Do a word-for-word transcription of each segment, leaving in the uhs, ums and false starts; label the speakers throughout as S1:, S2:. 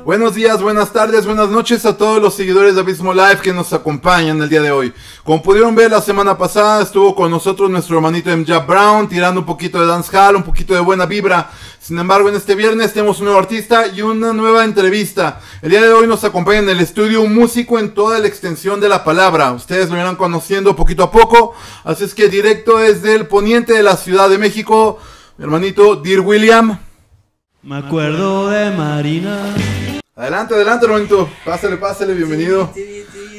S1: Buenos días, buenas tardes, buenas noches a todos los seguidores de Abismo Live que nos acompañan el día de hoy. Como pudieron ver, la semana pasada estuvo con nosotros nuestro hermanito M J Brown, tirando un poquito de dancehall, un poquito de buena vibra. Sin embargo, en este viernes tenemos un nuevo artista y una nueva entrevista. El día de hoy nos acompaña en el estudio un músico en toda la extensión de la palabra. Ustedes lo irán conociendo poquito a poco, así es que directo desde el poniente de la Ciudad de México, mi hermanito Dear William.
S2: Me acuerdo de Marina.
S1: Adelante, adelante, hermanito. Pásale, pásale, bienvenido.
S2: Sí, sí, sí,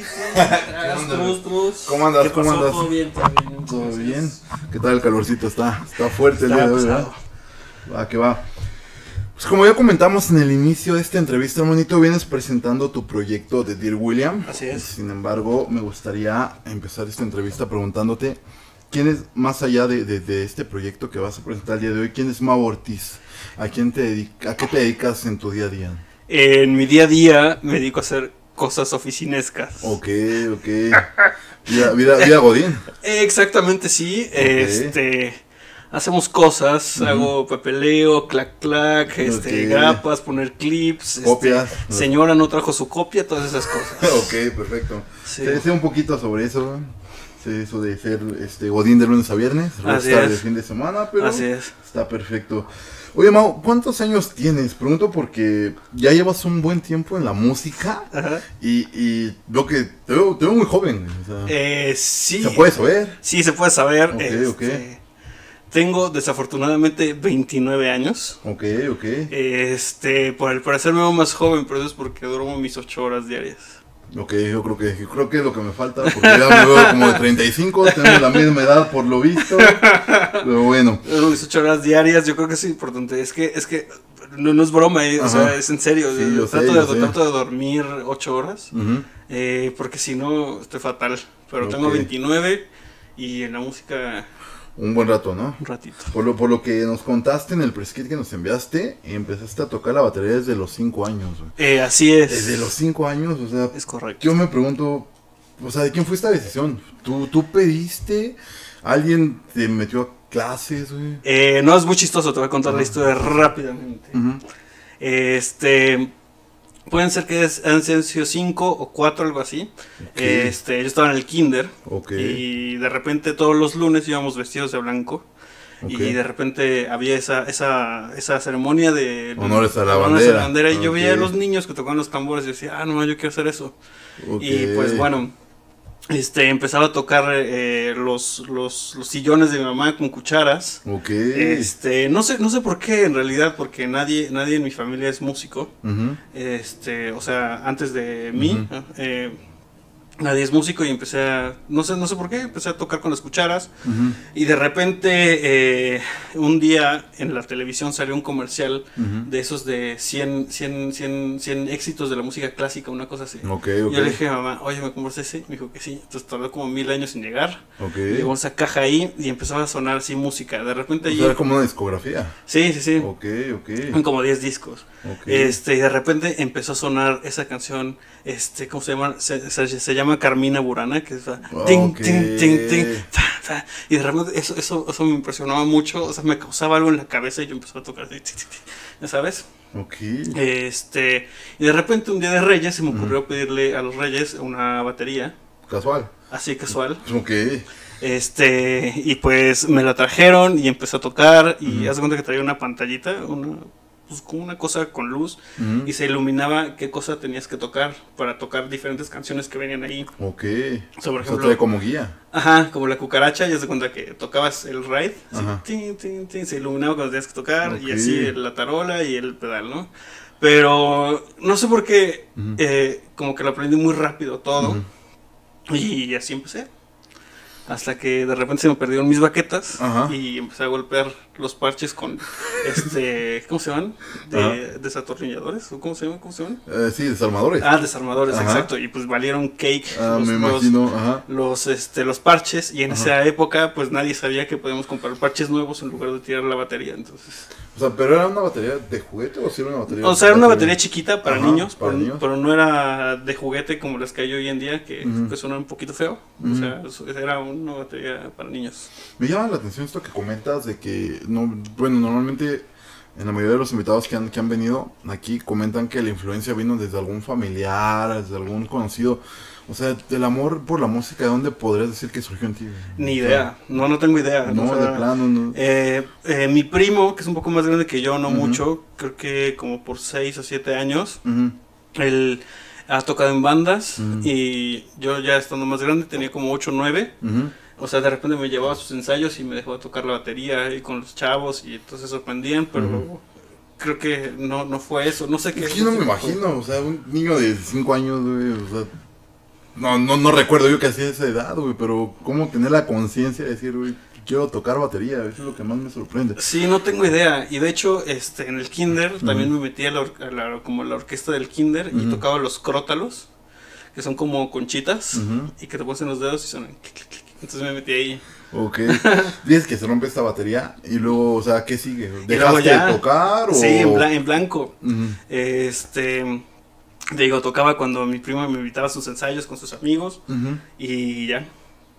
S2: sí.
S1: ¿Cómo andas? ¿Cómo andas?
S2: Todo bien, todo bien.
S1: ¿Todo bien? ¿Qué tal el calorcito? Está, está fuerte el día de hoy, ¿verdad? Va, que va. Pues como ya comentamos en el inicio de esta entrevista, hermanito, vienes presentando tu proyecto de Dear William.
S2: Así es.
S1: Sin embargo, me gustaría empezar esta entrevista preguntándote, ¿quién es, más allá de, de, de este proyecto que vas a presentar el día de hoy, quién es Mau Ortiz? ¿A, quién te dedica, ¿A qué te dedicas en tu día a día?
S2: En mi día a día me dedico a hacer cosas oficinescas.
S1: Ok, ok. Vida, vida, vida godín.
S2: Exactamente, sí.
S1: Okay.
S2: Este, hacemos cosas, uh-huh. Hago papeleo, clac clac, este,
S1: Okay.
S2: grapas, poner clips.
S1: Copias.
S2: Este, señora no trajo su copia, todas esas cosas.
S1: Ok, perfecto.
S2: Sí.
S1: Sé, sé un poquito sobre eso, sí, eso de ser este godín de lunes a viernes, rockstar de fin de semana, pero
S2: Así es.
S1: Está perfecto. Oye, Mau, ¿cuántos años tienes? Pregunto porque ya llevas un buen tiempo en la música. Ajá. y, y veo que te veo, te veo muy joven. O sea,
S2: eh, sí.
S1: ¿Se puede saber?
S2: Sí, se puede saber.
S1: Ok,
S2: este,
S1: ok.
S2: Tengo desafortunadamente veintinueve años.
S1: Ok, ok.
S2: Este, por el parecerme veo más joven, pero eso es porque duermo mis ocho horas diarias.
S1: Ok, yo creo que yo creo que es lo que me falta, porque ya me veo como de treinta y cinco, tenemos la misma edad por lo visto, pero bueno.
S2: Mis ocho horas diarias, yo creo que es importante, es que, es que, no, no es broma, eh, o sea, es en serio,
S1: sí, yo
S2: trato,
S1: sé,
S2: de,
S1: yo sé.
S2: trato de dormir ocho horas,
S1: uh-huh.
S2: eh, porque si no, estoy fatal, pero okay. Tengo veintinueve y en la música...
S1: Un buen rato, ¿no?
S2: Un ratito.
S1: Por lo, por lo que nos contaste en el preskit que nos enviaste, empezaste a tocar la batería desde los cinco años.
S2: Eh, así es.
S1: Desde los cinco años, o sea...
S2: Es correcto.
S1: Yo me pregunto, o sea, ¿de quién fue esta decisión? ¿Tú, tú pediste? ¿Alguien te metió a clases, güey?
S2: Eh, no, es muy chistoso, te voy a contar uh-huh. la historia rápidamente.
S1: Uh-huh.
S2: Este... Pueden ser que han sido cinco o cuatro, algo así. Okay. Este, yo estaba en el kinder.
S1: Okay.
S2: Y de repente todos los lunes íbamos vestidos de blanco. Okay. Y de repente había esa, esa, esa ceremonia de
S1: honores a la
S2: honores
S1: bandera.
S2: A la bandera y
S1: okay.
S2: yo veía a los niños que tocaban los tambores y decía, ah, no, yo quiero hacer eso. Okay. Y pues bueno, este, empezaba a tocar eh, los, los, los sillones de mi mamá con cucharas.
S1: Okay.
S2: Este, no sé, no sé por qué en realidad, porque nadie, nadie en mi familia es músico.
S1: Uh-huh.
S2: Este, o sea, antes de mí,
S1: uh-huh.
S2: eh, nadie es músico y empecé a, no sé, no sé por qué, empecé a tocar con las cucharas.
S1: Uh-huh.
S2: Y de repente, eh, un día en la televisión salió un comercial uh-huh. de esos de cien, cien, cien, cien éxitos de la música clásica, una cosa así.
S1: Okay, okay.
S2: Yo le dije a mamá, oye, ¿me compras ese? Me dijo que sí. Entonces tardó como mil años en llegar.
S1: Okay.
S2: Llegó esa caja ahí y empezaba a sonar así música. De repente...
S1: O
S2: allí,
S1: sea, era como una discografía.
S2: Sí, sí, sí.
S1: Ok, ok.
S2: En como diez discos.
S1: Okay.
S2: Este, y de repente empezó a sonar esa canción, este, ¿cómo se llama? Se, se, se llama Carmina Burana, que es
S1: okay.
S2: ting, ting, ting, ting, fa, fa. Y de repente eso, eso, eso me impresionaba mucho, o sea, me causaba algo en la cabeza y yo empezaba a tocar así, ¿ya sabes?
S1: Ok.
S2: Este, y de repente un día de Reyes se me ocurrió uh-huh. pedirle a los Reyes una batería.
S1: Casual.
S2: Así casual.
S1: Ok.
S2: Este, y pues me la trajeron y empecé a tocar y uh-huh. haz de cuenta que traía una pantallita, una... pues como una cosa con luz uh-huh. y se iluminaba qué cosa tenías que tocar para tocar diferentes canciones que venían ahí.
S1: Ok.
S2: O sea, por ejemplo,
S1: o sea, como guía.
S2: Ajá, como la cucaracha, ya se cuenta que tocabas el ride, así, tin, tin, tin, se iluminaba cuando tenías que tocar okay. y así la tarola y el pedal, ¿no? Pero no sé por qué, uh-huh. eh, como que lo aprendí muy rápido todo uh-huh. y así empecé. Hasta que de repente se me perdieron mis baquetas Ajá. y empecé a golpear los parches con, este, ¿cómo se llaman? De, ¿Desatornilladores? ¿O cómo se llaman? ¿Cómo se llaman?
S1: Eh, sí, desarmadores.
S2: Ah, desarmadores,
S1: Ajá.
S2: exacto. Y pues valieron cake
S1: ah,
S2: los,
S1: me imagino.
S2: los,
S1: Ajá.
S2: los, este, los parches. Y en
S1: Ajá.
S2: esa época pues nadie sabía que podíamos comprar parches nuevos en lugar de tirar la batería. Entonces...
S1: O sea, ¿pero era una batería de juguete o si era una batería?
S2: O sea, era una batería chiquita para,
S1: Ajá,
S2: niños,
S1: para
S2: pero,
S1: niños,
S2: pero no era de juguete como las que hay hoy en día, que, uh-huh. que suenan un poquito feo. Uh-huh. O sea, era una batería para niños.
S1: Me llama la atención esto que comentas de que, no, bueno, normalmente en la mayoría de los invitados que han, que han venido aquí comentan que la influencia vino desde algún familiar, desde algún conocido. O sea, el amor por la música, ¿de dónde podrías decir que surgió en ti?
S2: Ni idea, no, no tengo idea.
S1: No,
S2: o sea,
S1: de plano, no.
S2: Eh, eh, mi primo, que es un poco más grande que yo, no uh-huh. mucho, creo que como por seis o siete años, uh-huh. él ha tocado en bandas uh-huh. y yo ya estando más grande tenía como ocho o nueve. Uh-huh. O sea, de repente me llevaba a sus ensayos y me dejaba tocar la batería ahí con los chavos y entonces sorprendían, pero uh-huh. creo que no, no fue eso, no sé qué.
S1: Es que yo no me imagino, fue. O sea, un niño de cinco años, güey, o sea, no, no, no recuerdo yo que hacía esa edad, güey, pero cómo tener la conciencia de decir, güey, quiero tocar batería, eso es lo que más me sorprende.
S2: Sí, no tengo idea, y de hecho, este, en el kinder uh-huh. también me metí a la, a la, como la orquesta del kinder uh-huh. y tocaba los crótalos, que son como conchitas, uh-huh. y que te pones en los dedos y suenan clic, clic, clic. Entonces me metí ahí.
S1: Ok. Dices que se rompe esta batería y luego, o sea, ¿qué sigue? ¿Dejaste ya, de tocar o...?
S2: Sí, en, blan- en blanco. Uh-huh. Este, digo, tocaba cuando mi primo me invitaba a sus ensayos con sus amigos uh-huh. y ya.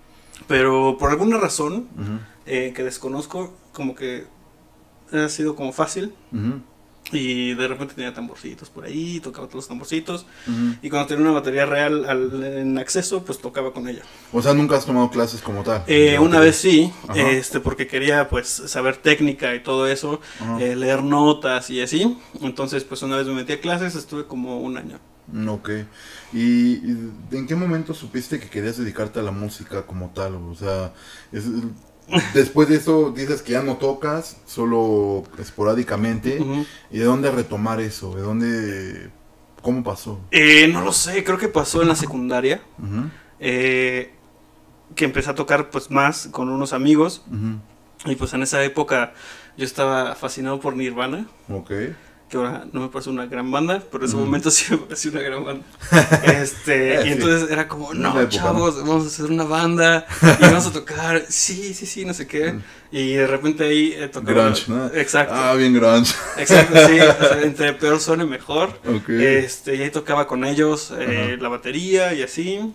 S2: Pero por alguna razón uh-huh. eh, que desconozco, como que ha sido como fácil. Uh-huh. Y de repente tenía tamborcitos por ahí, tocaba todos los tamborcitos. Uh-huh. Y cuando tenía una batería real al, en acceso, pues tocaba con ella.
S1: O sea, ¿nunca has tomado clases como tal?
S2: Eh, una vez sí, este, porque quería pues saber técnica y todo eso, uh-huh. eh, leer notas y así. Entonces, pues una vez me metí a clases, estuve como un año.
S1: Ok. ¿Y, y en qué momento supiste que querías dedicarte a la música como tal? O sea, es... Después de eso dices que ya no tocas, solo esporádicamente. Uh-huh. ¿Y de dónde retomar eso? ¿De dónde? ¿Cómo pasó?
S2: Eh, no lo sé, creo que pasó en la secundaria. Uh-huh. eh, que empecé a tocar pues más con unos amigos. Uh-huh. Y pues en esa época yo estaba fascinado por Nirvana.
S1: Ok.
S2: Que ahora no me parece una gran banda, pero en ese uh-huh. momento sí me pareció una gran banda. Este, eh, y entonces sí. Era como, no, época, chavos, ¿no? Vamos a hacer una banda y vamos a tocar, sí, sí, sí, no sé qué. Uh-huh. Y de repente ahí eh, tocaba.
S1: Grunge, ¿no?
S2: Exacto.
S1: Ah, bien grunge.
S2: Exacto, sí. O sea, entre peor suene mejor.
S1: Okay.
S2: Este, y ahí tocaba con ellos eh, uh-huh. la batería y así.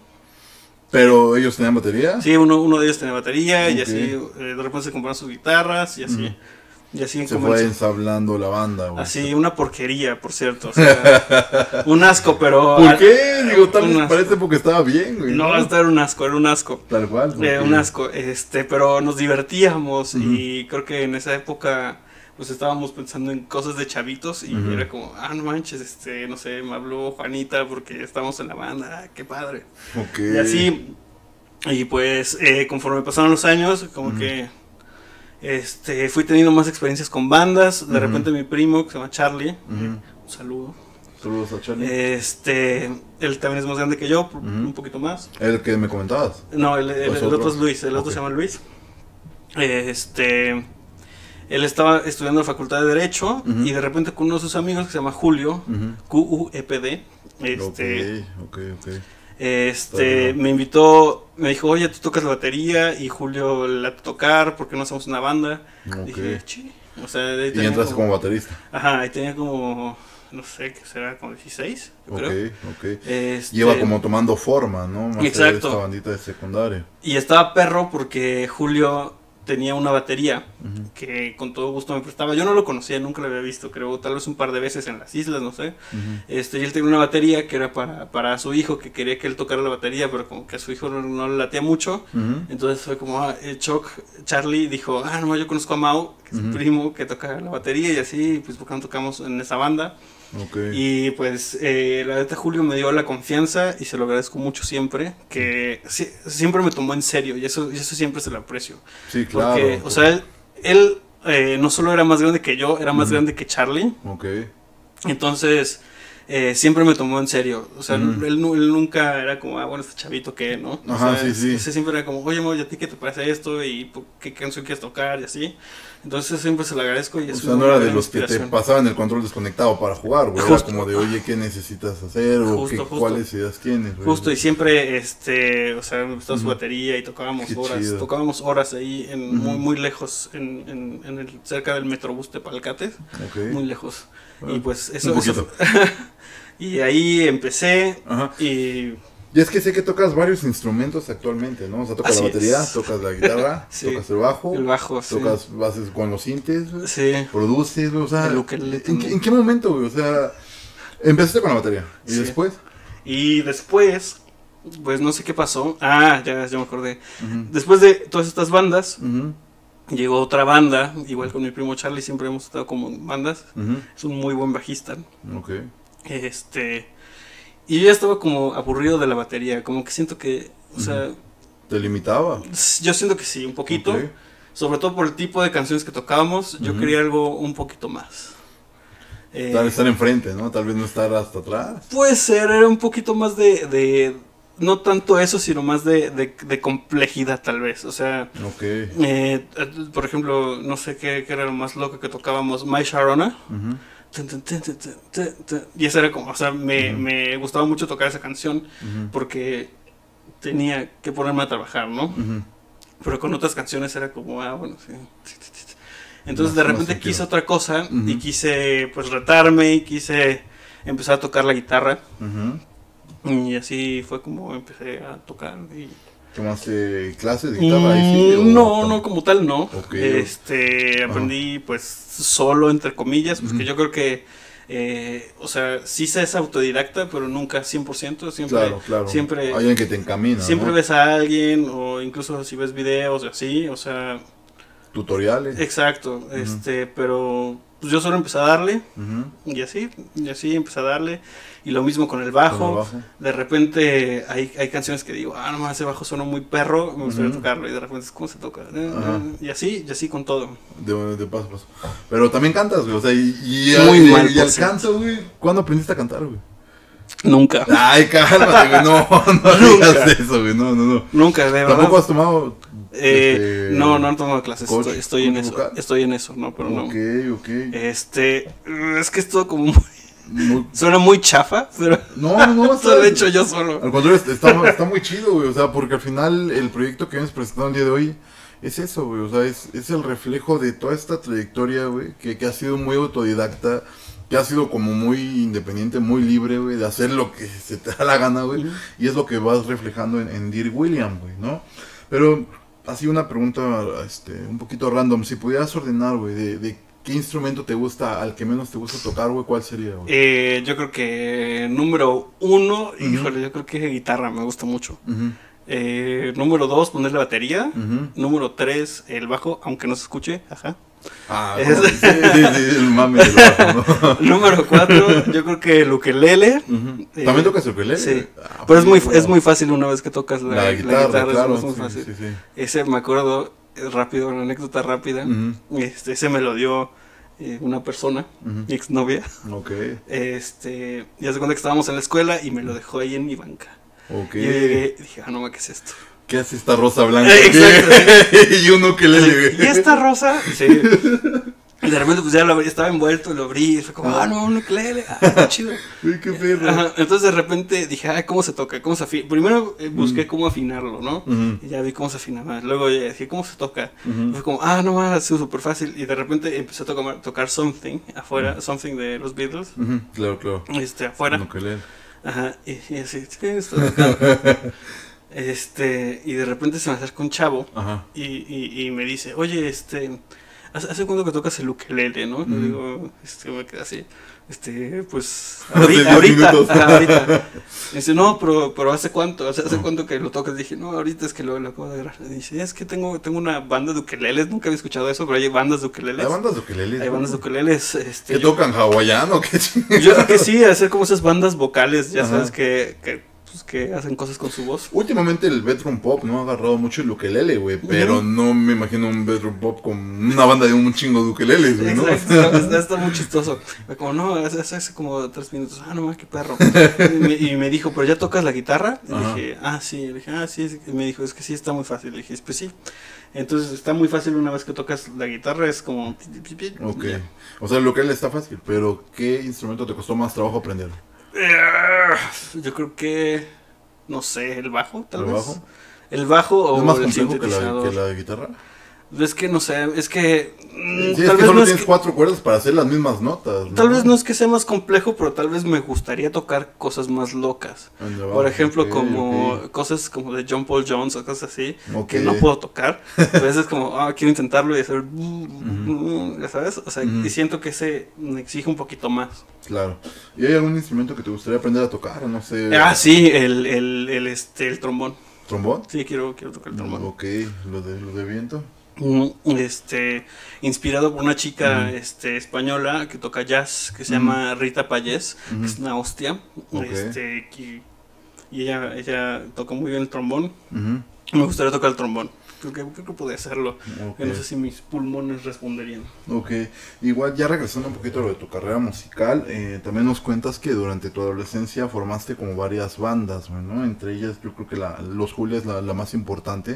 S1: ¿Pero ellos tenían batería?
S2: Sí, uno, uno de ellos tenía batería okay. y así, eh, de repente se compraron sus guitarras y así. Uh-huh. Y así
S1: se fue ensablando la banda, güey.
S2: Así, una porquería, por cierto. O sea, un asco, pero...
S1: ¿Por qué? Digo, tal vez parece porque estaba bien, güey.
S2: No, hasta era un asco, era un asco.
S1: Tal cual.
S2: Okay. Eh, un asco, este, pero nos divertíamos uh-huh. y creo que en esa época pues estábamos pensando en cosas de chavitos y uh-huh. era como, ah, no manches, este, no sé, me habló Juanita porque estábamos en la banda, qué padre.
S1: Ok.
S2: Y así, y pues eh, conforme pasaron los años, como uh-huh. que... Este, fui teniendo más experiencias con bandas. De uh-huh. repente mi primo, que se llama Charlie, uh-huh. un saludo.
S1: Saludos a Charlie.
S2: Este, él también es más grande que yo, uh-huh. un poquito más.
S1: ¿El que me comentabas?
S2: No, el, el, el otro es Luis, el okay. otro se llama Luis. Este, él estaba estudiando en la facultad de Derecho uh-huh. y de repente con uno de sus amigos que se llama Julio, uh-huh. Q U E P D, este,
S1: ok, ok, ok.
S2: Este, me invitó, me dijo, oye, tú tocas la batería y Julio la va a tocar, ¿por qué no hacemos una banda?
S1: Okay.
S2: Dije, sí. O sea,
S1: y entraste como, como baterista.
S2: Ajá, ahí tenía como, no sé, ¿qué será? Como dieciséis, yo
S1: okay,
S2: creo.
S1: Ok,
S2: este,
S1: lleva como tomando forma, ¿no? Más
S2: exacto.
S1: Esta bandita de secundaria.
S2: Y estaba perro porque Julio tenía una batería uh-huh. que con todo gusto me prestaba. Yo no lo conocía, nunca lo había visto, creo, tal vez un par de veces en las islas, no sé. Uh-huh. Este, y él tenía una batería que era para, para su hijo, que quería que él tocara la batería, pero como que a su hijo no, no le latía mucho. Uh-huh. Entonces fue como, ah, el Choc, Charlie dijo, ah, no, yo conozco a Mau, que es uh-huh. su primo, que toca la batería y así, pues porque no tocamos en esa banda.
S1: Okay.
S2: Y pues eh, la neta Julio me dio la confianza y se lo agradezco mucho siempre, que si, siempre me tomó en serio y eso, y eso siempre se lo aprecio.
S1: Sí, claro.
S2: Porque, o sea, él, él eh, no solo era más grande que yo, era más uh-huh. grande que Charlie.
S1: Okay.
S2: Entonces, eh, siempre me tomó en serio. O sea, uh-huh. él, él nunca era como, ah, bueno, este chavito que, ¿no? O
S1: Ajá,
S2: sea,
S1: sí, sí.
S2: Siempre era como, oye, Mo, ¿y a ti qué te parece esto? ¿Y qué canción quieres tocar? Y así. Entonces siempre se lo agradezco y
S1: o
S2: es
S1: sea, no era de los que te pasaban el control desconectado para jugar, güey. Era como de, oye, ¿qué necesitas hacer? O
S2: justo,
S1: qué,
S2: justo.
S1: ¿cuáles ideas tienes? Güey?
S2: Justo, y siempre, este, o sea, me gustaba uh-huh. su batería y tocábamos
S1: qué
S2: horas.
S1: chido.
S2: Tocábamos horas ahí, en, uh-huh. muy, muy lejos, en, en, en el, cerca del Metrobús de Palcates.
S1: Okay.
S2: Muy lejos.
S1: Bueno,
S2: y pues eso...
S1: un poquito.
S2: eso y ahí empecé
S1: Ajá.
S2: y
S1: Y es que sé que tocas varios instrumentos actualmente, ¿no? O sea, tocas
S2: Así
S1: la batería,
S2: es.
S1: tocas la guitarra,
S2: Sí.
S1: tocas el bajo,
S2: El bajo, sí.
S1: tocas bases con los sintes, güey,
S2: Sí.
S1: produces, güey, o sea,
S2: El ukelele
S1: ¿en, qué,
S2: también.
S1: ¿en qué momento, güey? O sea, empezaste con la batería y
S2: Sí.
S1: después.
S2: Y después, pues no sé qué pasó. Ah, ya, ya me acordé.
S1: Uh-huh.
S2: Después de todas estas bandas,
S1: Uh-huh.
S2: llegó otra banda, igual con mi primo Charlie, siempre hemos estado como en bandas.
S1: Uh-huh.
S2: Es un muy buen bajista.
S1: Ok.
S2: Este. Y yo ya estaba como aburrido de la batería, como que siento que, o sea,
S1: ¿Te limitaba?
S2: yo siento que sí, un poquito.
S1: Ok.
S2: Sobre todo por el tipo de canciones que tocábamos, yo
S1: Ujú.
S2: quería algo un poquito más. Eh,
S1: Tal vez estar enfrente, ¿no? Tal vez no estar hasta atrás.
S2: Puede ser, era un poquito más de, de no tanto eso, sino más de, de, de complejidad tal vez. O sea,
S1: Ok.
S2: eh, por ejemplo, no sé qué, qué era lo más loco que tocábamos, My Sharona.
S1: Uh-huh.
S2: Tun, tun, tun, tun, tun, tun, tun. Y esa era como, o sea, me,
S1: Ujú.
S2: me gustaba mucho tocar esa canción
S1: Uh-huh.
S2: porque tenía que ponerme a trabajar, ¿no?
S1: Uh-huh.
S2: Pero con otras canciones era como, ah, bueno, sí. Entonces
S1: Más-
S2: de
S1: más
S2: repente
S1: tranquilo.
S2: quise otra cosa
S1: Ujú.
S2: y quise pues retarme y quise empezar a tocar la guitarra.
S1: Uh-huh.
S2: Y así fue como empecé a tocar. Y...
S1: ¿Tomaste clases de guitarra ahí sí? o
S2: Mm, no,
S1: tam-
S2: no, como tal no.
S1: Ok.
S2: Este, aprendí pues solo, entre comillas, porque
S1: Ujú.
S2: yo creo que, eh, o sea, sí se es autodidacta, pero nunca cien por ciento. Siempre,
S1: Claro, claro.
S2: siempre,
S1: Hay alguien que te encamina,
S2: siempre
S1: ¿no?
S2: ves a alguien, o incluso si ves videos y así, o sea,
S1: Tutoriales.
S2: exacto, este, pero pues yo solo empecé a darle.
S1: Ujú.
S2: Y así, y así empecé a darle. Y lo mismo con el bajo.
S1: Con el bajo.
S2: De repente hay, hay canciones que digo, ah, no más, ese bajo suena muy perro, me gustaría
S1: Ujú.
S2: tocarlo. Y de repente, ¿cómo se toca?
S1: Ajá.
S2: Y así, y así con todo.
S1: De, de paso a paso. Pero también cantas, güey. O sea, y, y,
S2: Muy
S1: y-
S2: mal,
S1: y
S2: por
S1: el
S2: cierto.
S1: canto, güey. ¿Cuándo aprendiste a cantar, güey?
S2: Nunca.
S1: Ay, cálmate, güey. No, no
S2: Nunca.
S1: digas eso, güey. No, no, no.
S2: Nunca, de verdad.
S1: ¿Tampoco has tomado?
S2: Eh,
S1: este,
S2: no, no he tomado clases.
S1: coach,
S2: Estoy, estoy en
S1: coach
S2: eso.
S1: vocal?
S2: Estoy en eso, no, pero no.
S1: Ok, ok.
S2: Este, es que es todo como muy-
S1: Muy-
S2: suena muy chafa, pero
S1: No, no, no.
S2: todo lo he
S1: está-
S2: hecho yo solo.
S1: Al contrario, está, está muy chido, güey. O sea, porque al final el proyecto que hemos presentado el día de hoy es eso, güey. O sea, es, es el reflejo de toda esta trayectoria, güey. Que, que ha sido muy autodidacta. Que ha sido como muy independiente, muy libre, güey. De hacer lo que se te da la gana, güey.
S2: Ujú.
S1: Y es lo que vas reflejando en, en Dear William, güey, ¿no? Pero, así una pregunta este, un poquito random. Si pudieras ordenar, güey, de, de qué instrumento te gusta al que menos te gusta tocar, güey, ¿cuál sería, güey?
S2: Eh, yo creo que número uno,
S1: Ujú.
S2: híjole, yo creo que guitarra me gusta mucho.
S1: Ujú,
S2: Eh, número dos, poner la batería.
S1: ujú.
S2: Número tres, el bajo, aunque no se escuche, ajá.
S1: Ah,
S2: Es-
S1: no, sí, sí, sí, el mame del bajo, ¿no?
S2: Número cuatro, yo creo que el ukelele.
S1: Ujú.
S2: Eh,
S1: ¿También tocas el ukelele?
S2: Sí,
S1: Ah,
S2: pero es muy,
S1: bueno.
S2: es muy fácil una vez que tocas la,
S1: La
S2: la
S1: guitarra,
S2: guitarra, es-
S1: claro,
S2: es muy
S1: sí,
S2: fácil.
S1: sí, sí.
S2: Ese me acuerdo, eh, rápido, una anécdota rápida.
S1: Ujú,
S2: Este, ese me lo dio eh, una persona,
S1: ujú.
S2: mi exnovia.
S1: Ok,
S2: Este, ya se cuenta que estábamos en la escuela y me lo dejó ahí en mi banca.
S1: ok.
S2: Y yo llegué y dije, ah, no, ma, ¿qué es esto?
S1: ¿Qué hace esta rosa blanca?
S2: Eh, exacto.
S1: Y un ukelele, güey.
S2: ¿Y esta rosa? Sí. Y de repente pues ya lo abrí, estaba envuelto, lo abrí y fue como, ah, no, un ukelele, ah, qué chido.
S1: Uy, qué perro.
S2: Ajá, entonces de repente dije, ah, ¿cómo se toca? ¿Cómo se afina? Primero eh, busqué
S1: Mm.
S2: cómo afinarlo, ¿no?
S1: Ujú,
S2: Y ya vi cómo se afinaba. Luego ya dije, ¿cómo se toca? Y
S1: ujú.
S2: fue como, ah, no, va, es súper fácil. Y de repente empecé a tocar, tocar Something afuera, Something de los Beatles,
S1: Ujú, claro, claro.
S2: este, afuera.
S1: Un ukelele.
S2: Ajá, y, y así, sí, estoy tocando. Este, y de repente se me acerca un chavo
S1: Ajá.
S2: y, y, y me dice, oye, este, ¿hace, hace cuánto que tocas el ukelele, no? Le
S1: Ujú.
S2: digo, este, me quedé así, este, pues,
S1: Hace diez
S2: ahorita, ahorita,
S1: minutos.
S2: ajá, ahorita. Me dice, no, pero, pero ¿hace cuánto? ¿Hace, hace
S1: Ajá.
S2: cuánto que lo tocas? Dije, no, ahorita es que lo, lo acabo de agarrar. Y dice, es que tengo, tengo una banda de ukeleles, nunca había escuchado eso, pero hay bandas de ukeleles.
S1: Hay bandas de ukeleles.
S2: Hay
S1: ¿no?
S2: bandas de ukeleles, este,
S1: ¿Que
S2: yo,
S1: tocan hawaiano? ¿Qué ching-
S2: yo creo que sí, hacer como esas bandas vocales, ya
S1: Ajá.
S2: sabes, que, que, pues, que hacen cosas con su voz.
S1: Últimamente el bedroom pop no ha agarrado mucho el ukelele, güey. Pero
S2: Ujú.
S1: no me imagino un bedroom pop con una banda de un chingo de ukeleles, güey, ¿no?
S2: Exacto, está, está muy chistoso. Fue como, no, hace, hace- hace como tres minutos. Ah, no, ma, qué perro. Y me, y me dijo, ¿pero ya tocas la guitarra? Y
S1: Ajá.
S2: dije, ah, sí. Le dije, ah, sí. es- Y me dijo, es que sí, está muy fácil. Le dije, pues sí. Entonces está muy fácil una vez que tocas la guitarra, es como...
S1: Ok.
S2: ya.
S1: O sea, el ukelele está fácil, pero ¿qué instrumento te costó más trabajo aprender?
S2: Eh, Yo creo que, no sé, el bajo, tal
S1: ¿El
S2: vez.
S1: bajo?
S2: El bajo o
S1: ¿Es más
S2: el
S1: complejo que la,
S2: sintetizador.
S1: que la guitarra?
S2: Es que no sé, es que...
S1: Sí, tal es vez que solo no tienes es que, cuatro cuerdas para hacer las mismas notas, ¿no?
S2: Tal vez no es que sea más complejo, pero tal vez me gustaría tocar cosas más locas. Por ejemplo, okay, como okay. cosas como de John Paul Jones o cosas así, okay. que no puedo tocar. A veces es como, ah, quiero intentarlo y hacer... Uh-huh. ¿Ya sabes? O sea, uh-huh. y siento que ese me exige un poquito más.
S1: Claro. ¿Y hay algún instrumento que te gustaría aprender a tocar? No sé.
S2: Ah, sí, el, el, el, este, el trombón.
S1: ¿Trombón?
S2: Sí, quiero, quiero tocar el trombón.
S1: Ok, ¿lo de, lo de viento?
S2: Este, inspirado por una chica mm. este, española que toca jazz, que se mm. llama Rita Payés, mm. que es una hostia. Okay. Este, que, y ella, ella toca muy bien el trombón. Mm-hmm. Me gustaría tocar el trombón. Creo que, creo que podría hacerlo. Okay. No sé si mis pulmones responderían.
S1: Ok, igual ya regresando un poquito a lo de tu carrera musical, eh, también nos cuentas que durante tu adolescencia formaste como varias bandas, ¿no? Entre ellas yo creo que la, Los Julia es la, la más importante.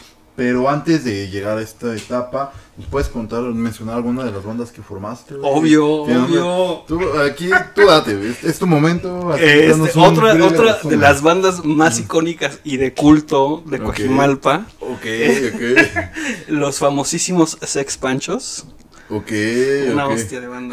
S1: Pero antes de llegar a esta etapa, ¿nos puedes contar, mencionar alguna de las bandas que formaste?
S2: Obvio, obvio.
S1: Tú, aquí, tú date, es, es tu momento.
S2: Este, otra otra de las bandas más icónicas y de culto de Coajimalpa.
S1: Ok, ok.
S2: Los famosísimos Sex Panchos.
S1: Ok,
S2: Una
S1: okay.
S2: hostia de banda.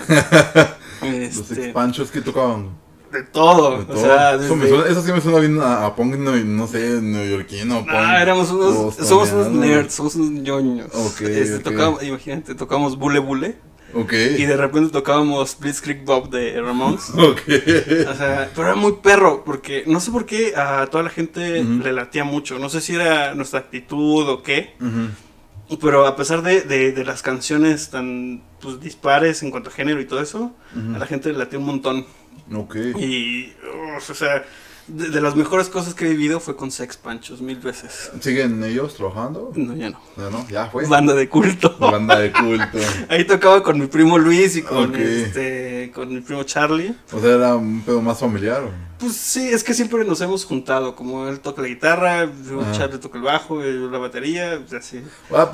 S1: este, Los Sex Panchos, ¿qué tocaban?
S2: De todo,
S1: de todo.
S2: O sea,
S1: desde... eso, suena, eso sí me suena bien a, a punk, no, no sé, neoyorquino.
S2: Ah, éramos unos, somos unos nerds, somos unos ñoños.
S1: Okay,
S2: este,
S1: okay.
S2: Tocábamos, imagínate, tocábamos Bule Bule.
S1: Okay.
S2: Y de repente tocábamos Blitzkrieg Bob de Ramones.
S1: Okay.
S2: O sea, pero era muy perro, porque no sé por qué a toda la gente uh-huh. le latía mucho. No sé si era nuestra actitud o qué. Uh-huh. Pero a pesar de, de, de las canciones tan pues, dispares en cuanto a género y todo eso, uh-huh. a la gente le latía un montón.
S1: Okay.
S2: Y, uh, o sea, de, de las mejores cosas que he vivido fue con Sex Panchos, mil veces.
S1: ¿Siguen ellos trabajando?
S2: No, ya no.
S1: Ya no, ya fue.
S2: Banda de culto.
S1: Banda de culto.
S2: Ahí tocaba con mi primo Luis y con
S1: okay.
S2: este, con mi primo Charlie.
S1: O sea, era un pedo más familiar, ¿o?
S2: Pues sí, es que siempre nos hemos juntado, como él toca la guitarra, ah. Charlie toca el bajo, yo la batería, pues así.
S1: Ah,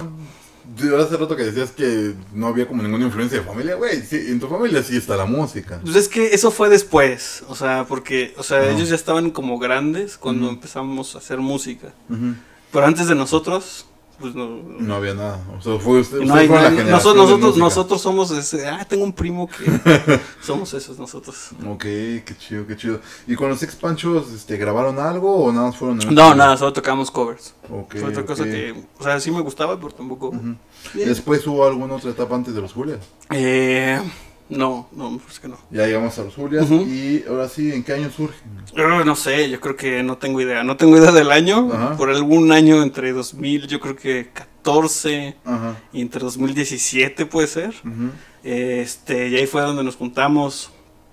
S1: hace rato que decías que no había como ninguna influencia de familia, güey, sí, en tu familia sí está la música.
S2: Pues es que eso fue después, o sea, porque, o sea, uh-huh. ellos ya estaban como grandes cuando uh-huh. empezamos a hacer música. Uh-huh. Pero antes de nosotros, pues no...
S1: No había nada, o sea, fue usted,
S2: no
S1: usted
S2: hay,
S1: fue
S2: no,
S1: la generación
S2: nosotros,
S1: de
S2: nosotros, nosotros somos ese, ah, tengo un primo que somos esos nosotros.
S1: Ok, qué chido, qué chido. ¿Y con los Sex Panchos, este, grabaron algo o nada más fueron? En
S2: no, nada, solo tocábamos covers.
S1: Ok,
S2: fue otra
S1: okay.
S2: cosa que, o sea, sí me gustaba, pero tampoco...
S1: Uh-huh. ¿Después hubo alguna otra etapa antes de los Julias?
S2: Eh... No, no, es que no.
S1: Ya llegamos a los Julias uh-huh. y ahora sí, ¿en qué año surge?
S2: Uh, no sé, yo creo que no tengo idea. No tengo idea del año. Uh-huh. Por algún año entre dos mil, yo creo que catorce uh-huh. y entre dos mil diecisiete puede ser. Uh-huh. Este, y ahí fue donde nos juntamos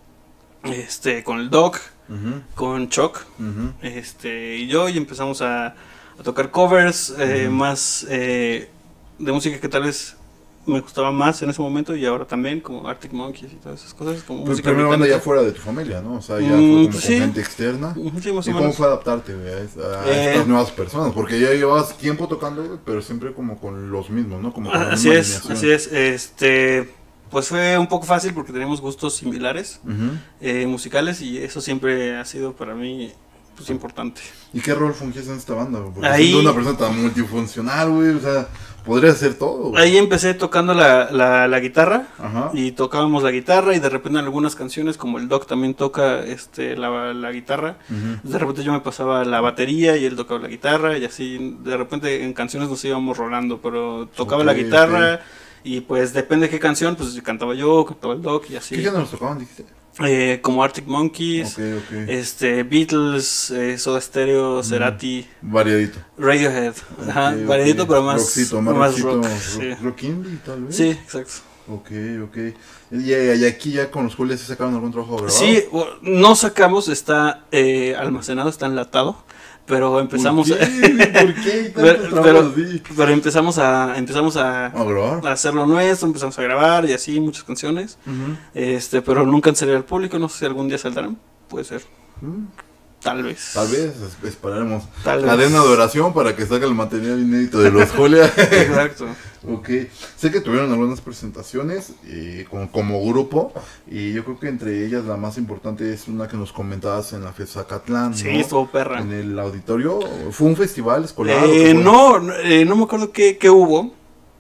S2: este, con el Doc, uh-huh. con Chuck, uh-huh. este, y yo y empezamos a, a tocar covers eh, uh-huh. más eh, de música que tal vez me gustaba más en ese momento y ahora también, como Arctic Monkeys y todas esas cosas. Como
S1: pero primero banda ya fuera de tu familia, ¿no? O sea, ya mm, fue como
S2: sí.
S1: con gente externa.
S2: Sí, más
S1: ¿Y cómo fue adaptarte, güey, a, a eh, estas nuevas personas? Porque ya llevabas tiempo tocando, güey, pero siempre como con los mismos, ¿no? Como con la
S2: así es, así es. Este, pues fue un poco fácil porque teníamos gustos similares, uh-huh. eh, musicales, y eso siempre ha sido para mí... pues importante.
S1: ¿Y qué rol fungías en esta banda? Porque
S2: ahí,
S1: siendo una persona tan multifuncional, güey, o sea, podría hacer todo, güey.
S2: Ahí empecé tocando la, la, la guitarra.
S1: Ajá.
S2: Y tocábamos la guitarra y de repente en algunas canciones, como el Doc también toca este la, la guitarra, uh-huh. de repente yo me pasaba la batería y él tocaba la guitarra y así, de repente en canciones nos íbamos rolando, pero tocaba okay, la guitarra okay. y pues depende de qué canción, pues cantaba yo, cantaba el Doc y así.
S1: ¿Qué géneros tocaban, dijiste?
S2: Eh, como Arctic Monkeys,
S1: okay, okay.
S2: este Beatles, eh, Soda Stereo, Cerati,
S1: mm, variadito,
S2: Radiohead, okay, ajá, okay. variadito pero más,
S1: Rockcito, más,
S2: más
S1: rock,
S2: rock,
S1: rock,
S2: sí.
S1: rock indie tal vez.
S2: Sí, exacto.
S1: Ok, ok. ¿Y, y aquí ya con los Julias se sacaron algún trabajo grabado?
S2: Sí, no sacamos, está eh, almacenado, está enlatado. Pero empezamos
S1: ¿Por qué?
S2: a...
S1: ¿Por qué?
S2: pero, pero, pero empezamos a empezamos a,
S1: ¿A, grabar?
S2: a hacerlo nuestro, empezamos a grabar y así muchas canciones. Uh-huh. Este, pero nunca han salido al público, no sé si algún día saldrán, puede ser. Uh-huh. Tal vez.
S1: Tal vez, esperaremos.
S2: Tal
S1: Cadena
S2: vez.
S1: de oración para que salga el material inédito de los Julia.
S2: Exacto.
S1: Ok. Sé que tuvieron algunas presentaciones eh, como, como grupo. Y yo creo que entre ellas la más importante es una que nos comentabas en la Fiesta Zacatlán.
S2: Sí,
S1: ¿no?
S2: estuvo perra.
S1: En el auditorio. ¿Fue un festival escolar?
S2: Eh, no, eh, no me acuerdo qué, qué hubo.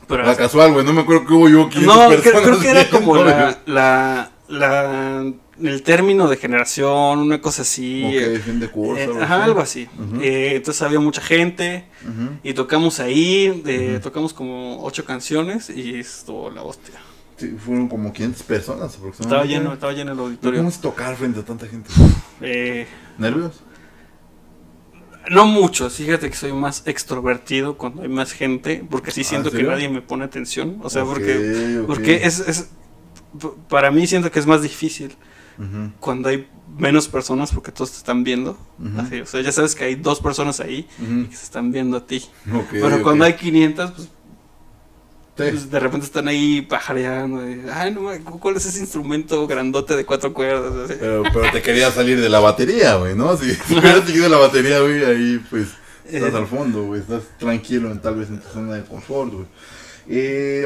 S1: Pero la casual, güey, no me acuerdo que hubo yo quinientas
S2: no,
S1: personas.
S2: Creo que era como la, la, la, el término de generación, una cosa así.
S1: Ok, fin de curso.
S2: Eh, ajá, algo así. Uh-huh. eh, entonces había mucha gente uh-huh. y tocamos ahí, eh, uh-huh. tocamos como ocho canciones y estuvo la hostia.
S1: Sí, fueron como quinientas personas aproximadamente.
S2: Estaba lleno, estaba lleno el auditorio.
S1: ¿Cómo es tocar frente a tanta gente?
S2: Eh,
S1: ¿Nervios?
S2: No mucho, fíjate que soy más extrovertido cuando hay más gente, porque sí siento ah, que nadie me pone atención, o sea, okay, porque, okay. porque es, es, para mí siento que es más difícil uh-huh. cuando hay menos personas porque todos te están viendo, uh-huh. así, o sea, ya sabes que hay dos personas ahí uh-huh. que se están viendo a ti, okay, pero okay. cuando hay quinientas, pues, sí. pues de repente están ahí pajareando, y, ay no, ¿cuál es ese instrumento grandote de cuatro cuerdas? Así.
S1: Pero, pero te quería salir de la batería, güey, ¿no? Si hubieras seguido la batería, güey, ahí pues estás eh. al fondo, güey, estás tranquilo en, tal vez en tu zona de confort, güey. Eh,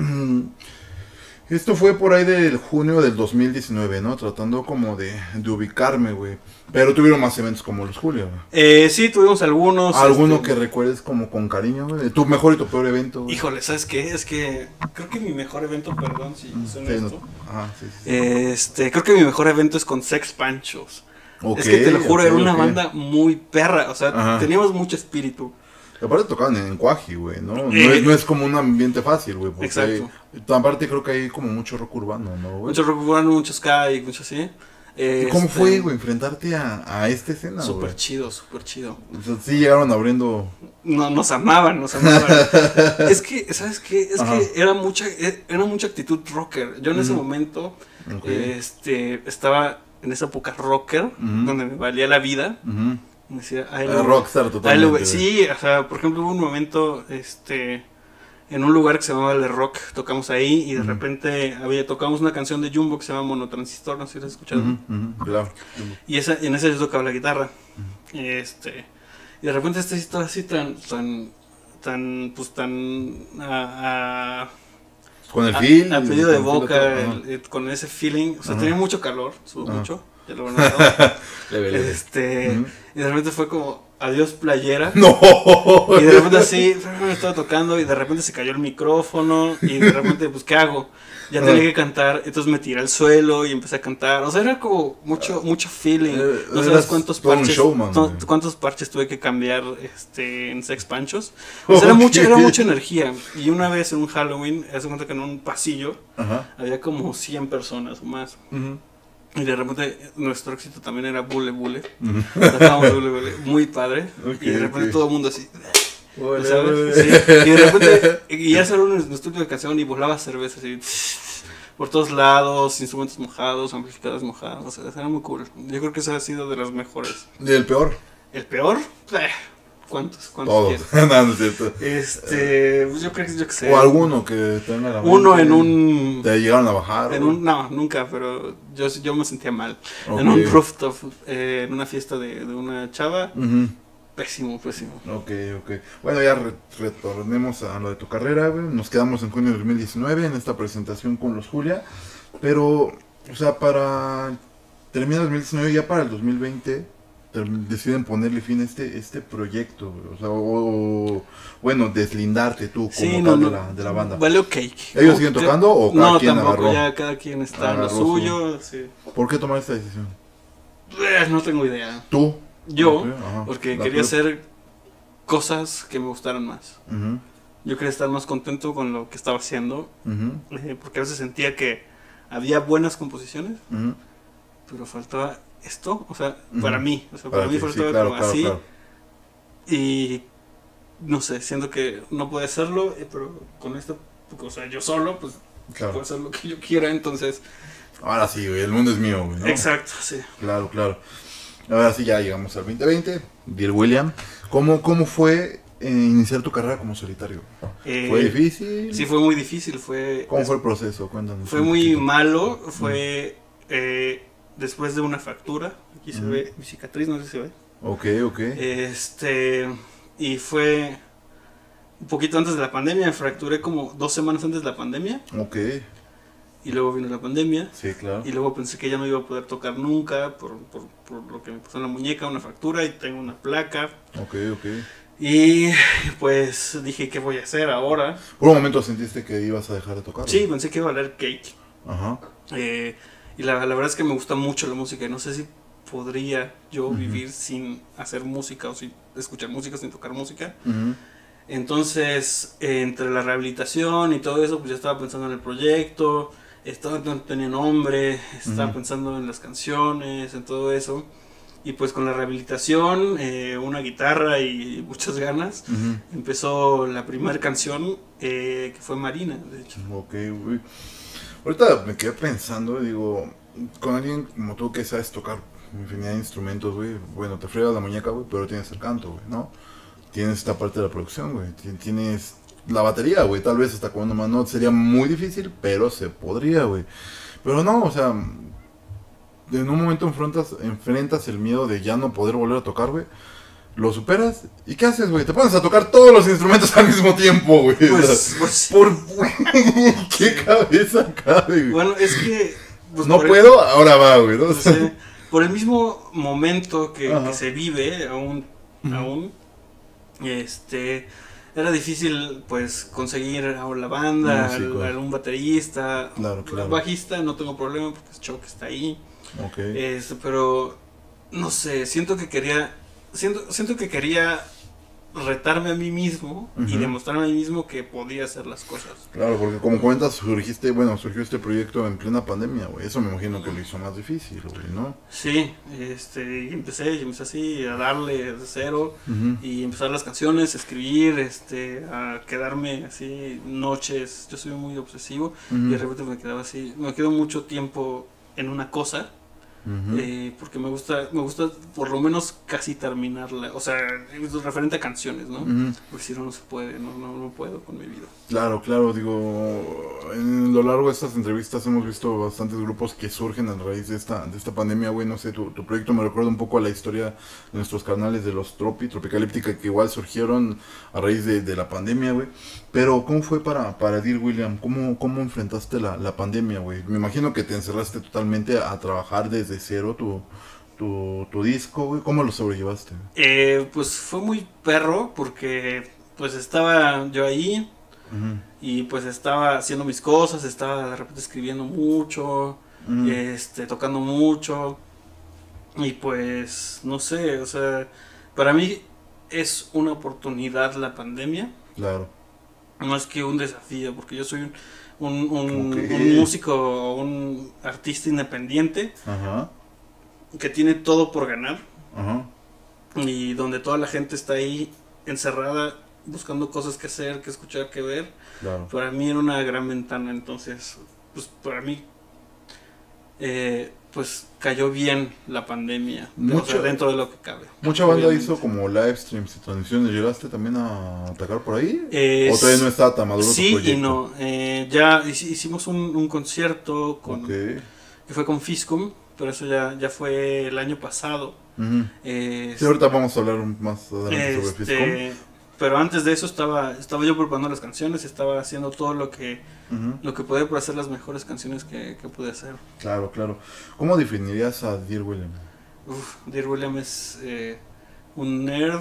S1: esto fue por ahí del junio del dos mil diecinueve, ¿no? Tratando como de, de ubicarme, güey. Pero tuvieron más eventos como los Julio, güey.
S2: Eh, sí, tuvimos algunos.
S1: ¿Alguno este... que recuerdes como con cariño, güey? ¿Tu mejor y tu peor evento, güey?
S2: Híjole, ¿sabes qué? Es que creo que mi mejor evento, perdón si mm, suena sí, esto.
S1: No. Ajá, sí, sí, sí.
S2: Este, creo que mi mejor evento es con Sex Panchos. Okay, es que te lo juro, okay, era una okay. banda muy perra. O sea, ajá. teníamos mucho espíritu.
S1: Aparte tocaban en Cuaji, güey, ¿no? No, eh, es, no es como un ambiente fácil, güey.
S2: Exacto.
S1: Hay, aparte creo que hay como mucho rock urbano, ¿no, güey?
S2: Mucho rock urbano, mucho sky, mucho así.
S1: Eh, ¿Cómo este, fue, güey, enfrentarte a, a esta escena, güey?
S2: Súper chido, súper chido.
S1: O sea, sí llegaron abriendo...
S2: No, nos amaban, nos amaban. Es que, ¿sabes qué? Es Ajá. que era mucha, era mucha actitud rocker. Yo en uh-huh. ese momento, okay. este, estaba en esa época rocker, uh-huh. donde me valía la vida. Uh-huh. Me decía, ay,
S1: lo, rockstar totalmente.
S2: Lo, sí, o sea, por ejemplo, hubo un momento, este, en un lugar que se llamaba Le Rock, tocamos ahí y de uh-huh. repente había, tocamos una canción de Jumbo que se llama Monotransistor, no sé si la has escuchado.
S1: Uh-huh, uh-huh, claro.
S2: Y esa, en esa yo tocaba la guitarra. Uh-huh. Este, y de repente esta historia así tan, tan, tan, pues tan, a, a
S1: con el feeling.
S2: A pedido de boca, el, el, con ese feeling, o sea, uh-huh. tenía mucho calor, sudó uh-huh. mucho. Ya lo van a dar. Este, uh-huh. y de repente fue como adiós playera.
S1: No.
S2: Y de repente así, me estaba tocando y de repente se cayó el micrófono y de repente pues ¿qué hago? Ya uh-huh. tenía que cantar, entonces me tiré al suelo y empecé a cantar. O sea, era como mucho mucho feeling. No sabes cuántos parches showman, to, cuántos parches tuve que cambiar este en Sex Panchos. O sea, okay. era mucha era mucha energía. Y una vez en un Halloween, hace cuenta que en un pasillo uh-huh. había como cien personas o más. Uh-huh. Y de repente nuestro éxito también era Bule Bule. Uh-huh. Tocábamos Bule Bule, muy padre. Okay, y de repente okay. todo el mundo así. Bule, ¿sabes? Bule. Sí. Y de repente, y ya salió un estudio de canción y volaba cerveza así. Por todos lados, instrumentos mojados, amplificadores mojados. O sea, era muy cool. Yo creo que esa ha sido de las mejores.
S1: ¿Y el peor?
S2: ¿El peor? Eh. ¿Cuántos? ¿Cuántos
S1: Todos. No, no es cierto.
S2: Este, pues yo creo que yo que sé.
S1: O alguno que tenga la
S2: Uno en un.
S1: ¿Te llegaron a bajar?
S2: En un, no, nunca, pero yo, yo me sentía mal. Okay. En un rooftop, eh, en una fiesta de, de una chava. Uh-huh. Pésimo, pésimo.
S1: Ok, ok. Bueno, ya re- retornemos a lo de tu carrera, güey. Nos quedamos en junio de dos mil diecinueve en esta presentación con los Julia. Pero, o sea, para terminar dos mil diecinueve, ya para el dos mil veinte. Deciden ponerle fin a este, este proyecto, o sea, o, o bueno, deslindarte tú como
S2: sí,
S1: tal
S2: no, no,
S1: de, la, de la banda.
S2: Vale, cake.
S1: ¿Ellos siguen tocando o cada
S2: no,
S1: quien
S2: tampoco,
S1: agarró?
S2: Ya cada quien está en lo suyo.
S1: Su...
S2: Sí.
S1: ¿Por qué tomar esta decisión?
S2: Eh, no tengo idea.
S1: ¿Tú?
S2: Yo,
S1: okay,
S2: porque la quería tuya. hacer cosas que me gustaran más. Uh-huh. Yo quería estar más contento con lo que estaba haciendo, uh-huh. eh, porque a veces sentía que había buenas composiciones, uh-huh. pero faltaba esto, o sea, uh-huh. para mí, o sea, para, para mí fue sí, todo claro, como claro, así, claro. Y no sé, siento que no puedo hacerlo, eh, pero con esto, o sea, yo solo, pues claro. puedo hacer lo que yo quiera, entonces...
S1: Ahora sí, güey, el mundo es mío, güey, ¿no?
S2: Exacto, sí.
S1: Claro, claro. Ahora sí, ya llegamos al veinte veinte, Dear William, ¿cómo, cómo fue eh, iniciar tu carrera como solitario? Eh, ¿Fue difícil?
S2: Sí, fue muy difícil, fue...
S1: ¿Cómo es, fue el proceso? Cuéntanos.
S2: Fue muy malo, fue... Mm. Eh, después de una fractura, aquí se uh-huh. ve mi cicatriz, no sé si se ve.
S1: Ok, ok.
S2: Este, y fue un poquito antes de la pandemia, me fracturé como dos semanas antes de la pandemia.
S1: Ok.
S2: Y luego vino la pandemia.
S1: Sí, claro.
S2: Y luego pensé que ya no iba a poder tocar nunca por, por, por lo que me pasó en la muñeca, una fractura, y tengo una placa.
S1: Ok, ok.
S2: Y pues dije, ¿qué voy a hacer ahora?
S1: ¿Por un momento sentiste que ibas a dejar de tocar?
S2: Sí, pensé que iba a valer cake.
S1: Ajá.
S2: Eh, y la, la verdad es que me gusta mucho la música y no sé si podría yo
S1: Uh-huh.
S2: vivir sin hacer música o sin escuchar música, sin tocar música.
S1: Uh-huh.
S2: Entonces, eh, entre la rehabilitación y todo eso, pues ya estaba pensando en el proyecto, estaba, no tenía nombre, estaba
S1: Uh-huh.
S2: pensando en las canciones, en todo eso. Y pues con la rehabilitación, eh, una guitarra y muchas ganas,
S1: Uh-huh.
S2: empezó la primera canción, eh, que fue Marina, de hecho.
S1: Ok, güey. Ahorita me quedé pensando, digo, con alguien como tú que sabes tocar infinidad de instrumentos, güey, bueno, te fregas la muñeca, güey, pero tienes el canto, güey, ¿no? Tienes esta parte de la producción, güey, tienes la batería, güey, tal vez hasta con una mano sería muy difícil, pero se podría, güey. Pero no, o sea, en un momento enfrentas, enfrentas el miedo de ya no poder volver a tocar, güey. Lo superas y ¿qué haces, güey? Te pones a tocar todos los instrumentos al mismo tiempo, güey.
S2: Pues, pues
S1: por qué cabeza cabe, güey.
S2: bueno, es que pues,
S1: no
S2: por
S1: puedo, el, ahora va, güey, ¿no?
S2: O sea, por el mismo momento que, que se vive aún,
S1: uh-huh.
S2: aún, este, era difícil, pues, conseguir a la banda,
S1: Músico.
S2: a un baterista,
S1: Claro, claro.
S2: bajista, no tengo problema porque Choc está ahí.
S1: Okay.
S2: Este, pero no sé, siento que quería, siento, siento que quería retarme a mí mismo uh-huh. y demostrarme a mí mismo que podía hacer las cosas.
S1: Claro, porque como comentas, surgiste, bueno, surgió este proyecto en plena pandemia, güey. Eso me imagino que lo hizo más difícil, güey, ¿no?
S2: Sí, este, y empecé, y empecé así a darle de cero
S1: uh-huh.
S2: y empezar las canciones, escribir, este, a quedarme así noches. Yo soy muy obsesivo uh-huh. y de repente me quedaba así, me quedo mucho tiempo en una cosa. Uh-huh. Eh, porque me gusta, me gusta por lo menos casi terminarla, o sea, referente a canciones, ¿no? Uh-huh. Porque si no, no se puede, no, no, no puedo con mi vida.
S1: Claro, claro, digo, en lo largo de estas entrevistas hemos visto bastantes grupos que surgen a raíz de esta, de esta pandemia, güey, no sé, tu, tu proyecto me recuerda un poco a la historia de nuestros canales de los Tropi, Tropicalíptica, que igual surgieron a raíz de, de la pandemia, güey, pero ¿cómo fue para, para Dear William? ¿Cómo, cómo enfrentaste la, la pandemia, güey? Me imagino que te encerraste totalmente a, a trabajar desde cero tu, tu, tu disco, güey, ¿cómo lo sobrellevaste?
S2: Eh, pues fue muy perro porque pues estaba yo ahí uh-huh. y pues estaba haciendo mis cosas, estaba de repente escribiendo mucho, uh-huh. este, tocando mucho y pues no sé, o sea, para mí es una oportunidad la pandemia.
S1: Claro.
S2: No es que un desafío, porque yo soy un, un, un, okay. un músico, un artista independiente. Ajá. Que tiene todo por ganar. Ajá. Y donde toda la gente está ahí encerrada buscando cosas que hacer, que escuchar, que ver. Claro. Para mí era una gran ventana, entonces pues para mí eh, pues cayó bien la pandemia. Mucho, o sea, dentro de lo que cabe.
S1: Mucha banda obviamente. Hizo como live streams y transmisiones. ¿Llegaste también a atacar por ahí? Eh, ¿O todavía no estaba tan maduro
S2: sí
S1: tu proyecto?
S2: Y no, eh, ya hicimos un, un concierto con, okay. que fue con Fiscum, pero eso ya, ya fue el año pasado.
S1: Uh-huh.
S2: eh,
S1: sí, ahorita vamos a hablar más adelante
S2: este,
S1: sobre Fiscum.
S2: Pero antes de eso estaba estaba yo preparando las canciones, estaba haciendo todo lo que uh-huh. lo que podía para hacer las mejores canciones que, que pude hacer.
S1: Claro, claro. ¿Cómo definirías a Dear William?
S2: Uf, Dear William es eh, un nerd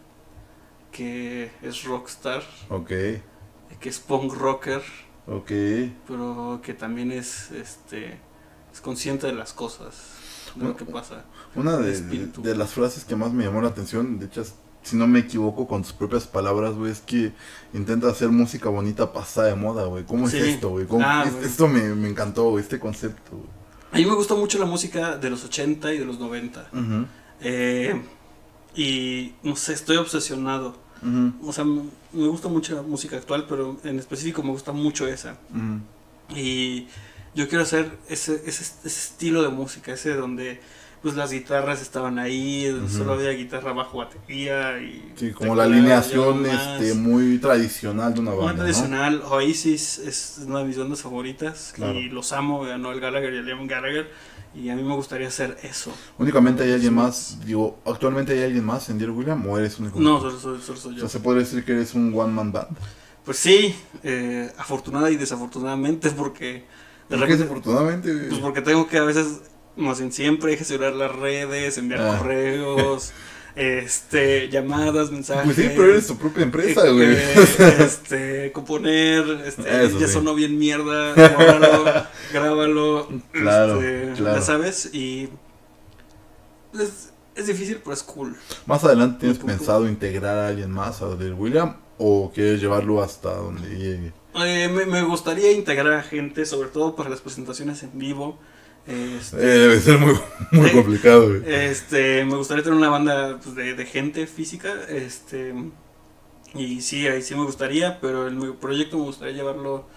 S2: que es rockstar.
S1: Ok.
S2: Que es punk rocker.
S1: Ok.
S2: Pero que también es este es consciente de las cosas, de
S1: una,
S2: lo que pasa.
S1: Una de, de las frases que más me llamó la atención, de hecho, si no me equivoco, con tus propias palabras, güey, es que intenta hacer música bonita pasada de moda, güey. ¿Cómo
S2: sí.
S1: es esto, güey?
S2: Ah,
S1: es, esto me, me encantó, güey, este concepto, güey.
S2: A mí me gusta mucho la música de los ochenta y de los noventa. Uh-huh. Eh, y, no sé, estoy obsesionado. Uh-huh. O sea, me, me gusta mucho la música actual, pero en específico me gusta mucho esa. Uh-huh. Y yo quiero hacer ese, ese, ese estilo de música, ese donde pues las guitarras estaban ahí, uh-huh. solo había guitarra, bajo, batería y...
S1: Sí, como la alineación este, muy tradicional de una banda,
S2: muy tradicional, ¿no? Oasis es una de mis bandas favoritas, claro. Y los amo, a Noel Gallagher y a Liam Gallagher, y a mí me gustaría hacer eso.
S1: ¿Únicamente hay alguien más, digo, actualmente hay alguien más en Dear William o eres único?
S2: No, solo soy, solo soy yo.
S1: O sea, ¿se puede decir que eres un one man band?
S2: Pues sí, eh, afortunada y desafortunadamente, porque...
S1: De ¿Por qué desafortunadamente?
S2: Pues porque tengo que a veces... Más bien siempre gestionar las redes, enviar ah. correos, este, llamadas, mensajes.
S1: Pues sí, pero eres tu propia empresa, güey.
S2: Eh, este, componer, este,
S1: Eso
S2: ya
S1: sí.
S2: sonó bien mierda, guárdalo, grábalo,
S1: Claro,
S2: este,
S1: claro.
S2: ya sabes, y es, es difícil, pero es cool.
S1: Más adelante tienes
S2: Un poco.
S1: pensado integrar a alguien más a Lil William o quieres llevarlo hasta donde llegue.
S2: Eh, me, me gustaría integrar a gente, sobre todo para las presentaciones en vivo. Este,
S1: Eh, debe ser muy, muy
S2: eh,
S1: complicado, güey.
S2: Este, me gustaría tener una banda pues, de, de gente física, este, y sí, ahí sí me gustaría, pero el mi proyecto me gustaría llevarlo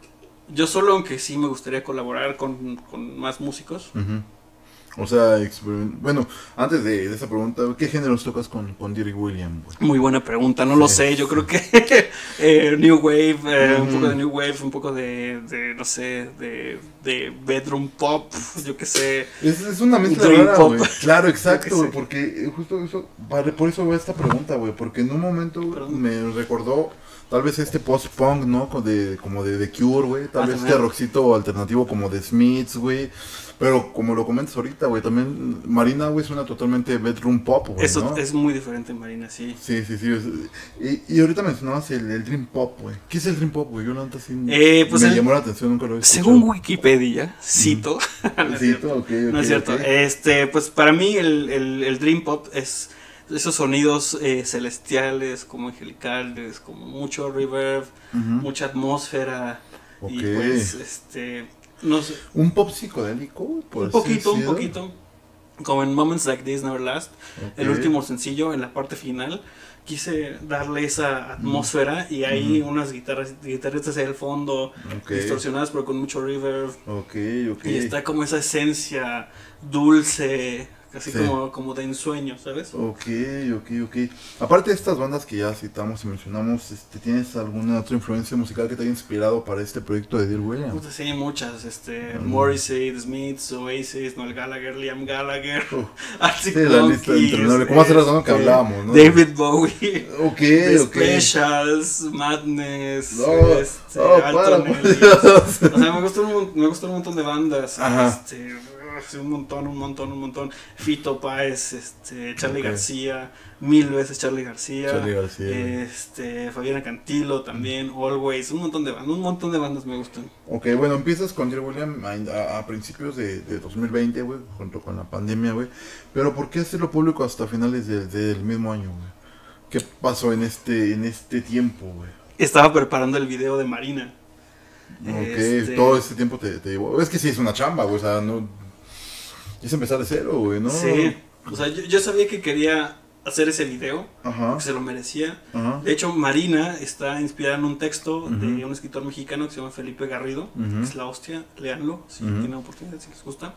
S2: yo solo, aunque sí me gustaría colaborar con, con más músicos.
S1: Uh-huh. O sea, experim- bueno, antes de, de esa pregunta, ¿qué géneros tocas con, con Lil William, güey?
S2: Muy buena pregunta, no
S1: Sí,
S2: lo sé, yo
S1: sí.
S2: creo que eh, New Wave, eh,
S1: Ujú.
S2: un poco de New Wave, un poco de, de no sé, de, de bedroom pop, yo qué sé.
S1: Es, es una mezcla
S2: Dream
S1: rara,
S2: pop.
S1: güey. Claro,
S2: Yo qué
S1: exacto, güey,
S2: sé.
S1: porque eh, justo eso, vale, por eso voy a esta pregunta, güey, porque en un momento güey,
S2: Perdón.
S1: me recordó tal vez este post-punk, ¿no? Con de, como de The Cure, güey, tal
S2: Ah,
S1: vez
S2: también.
S1: este rockcito alternativo como de Smiths, güey, pero como lo comentas ahorita, güey, también Marina, güey, suena totalmente bedroom pop, güey,
S2: Eso
S1: ¿no?
S2: es muy diferente, Marina, sí.
S1: Sí, sí, sí. es- Y, y ahorita mencionabas el, el Dream Pop, güey. ¿Qué es el Dream Pop, güey? Yo la neta sí
S2: Eh, pues
S1: me
S2: el-
S1: llamó la atención, nunca lo he escuchado.
S2: Según Wikipedia, cito, no es
S1: Sí,
S2: cierto,
S1: ok, ok,
S2: no es cierto.
S1: ok.
S2: Este, pues para mí el, el, el Dream Pop es esos sonidos eh, celestiales, como angelicales, como mucho reverb,
S1: Ujú.
S2: mucha atmósfera.
S1: Ok.
S2: Y pues, este, no sé,
S1: Un pop psicodélico, güey, por
S2: un
S1: así
S2: poquito, un
S1: decirlo.
S2: poquito. Como en Moments Like This Never Last,
S1: Ok.
S2: el último sencillo, en la parte final, quise darle esa atmósfera y hay
S1: Ujú.
S2: unas guitarras, guitarritas hacia el fondo,
S1: Ok.
S2: distorsionadas pero con mucho reverb.
S1: Ok, ok.
S2: Y está como esa esencia dulce, casi
S1: Sí.
S2: como, como de ensueño, ¿sabes?
S1: Ok, ok, ok. Aparte de estas bandas que ya citamos y mencionamos, este, ¿tienes alguna otra influencia musical que te haya inspirado para este proyecto de Lil William?
S2: Puta, sí, muchas, este,
S1: Mm.
S2: Morrissey, The Smiths, Oasis, Noel Gallagher, Liam Gallagher,
S1: Oh,
S2: Arctic
S1: sí, la lista
S2: Monkeys,
S1: interminable. ¿Cómo hace rato, no, que
S2: este,
S1: hablábamos, no?
S2: David Bowie,
S1: Ok,
S2: The
S1: ok.
S2: Specials, Madness,
S1: No,
S2: este,
S1: oh,
S2: Alton
S1: para, por
S2: Ellis.
S1: Dios.
S2: O sea, me gustó un, mon- me gustó un montón de bandas,
S1: Ajá.
S2: este, sí, un montón, un montón, un montón. Fito Páez, este, Charlie
S1: Ok.
S2: García, mil veces Charlie García.
S1: Charlie García.
S2: Este, Fabiana Cantilo también, Always, un montón de bandas, un montón de bandas me gustan.
S1: Ok, bueno, empiezas con Lil William a, a- a principios de, de dos mil veinte, güey, junto con la pandemia, güey. Pero ¿por qué hacerlo público hasta finales de- del mismo año, güey? ¿Qué pasó en este, en este tiempo, güey?
S2: Estaba preparando el video de Marina.
S1: Ok,
S2: Este,
S1: todo este tiempo te, te llevó. Es que sí es una chamba, güey, o sea, no. Es empezar de cero, güey, ¿no?
S2: Sí, o sea, yo, yo sabía que quería hacer ese video,
S1: Ajá,
S2: que se lo merecía.
S1: ajá.
S2: De hecho, Marina está inspirada en un texto
S1: Ujú.
S2: de un escritor mexicano que se llama Felipe Garrido,
S1: Ujú.
S2: es la hostia, léanlo si
S1: Ujú.
S2: tienen oportunidad, si les gusta.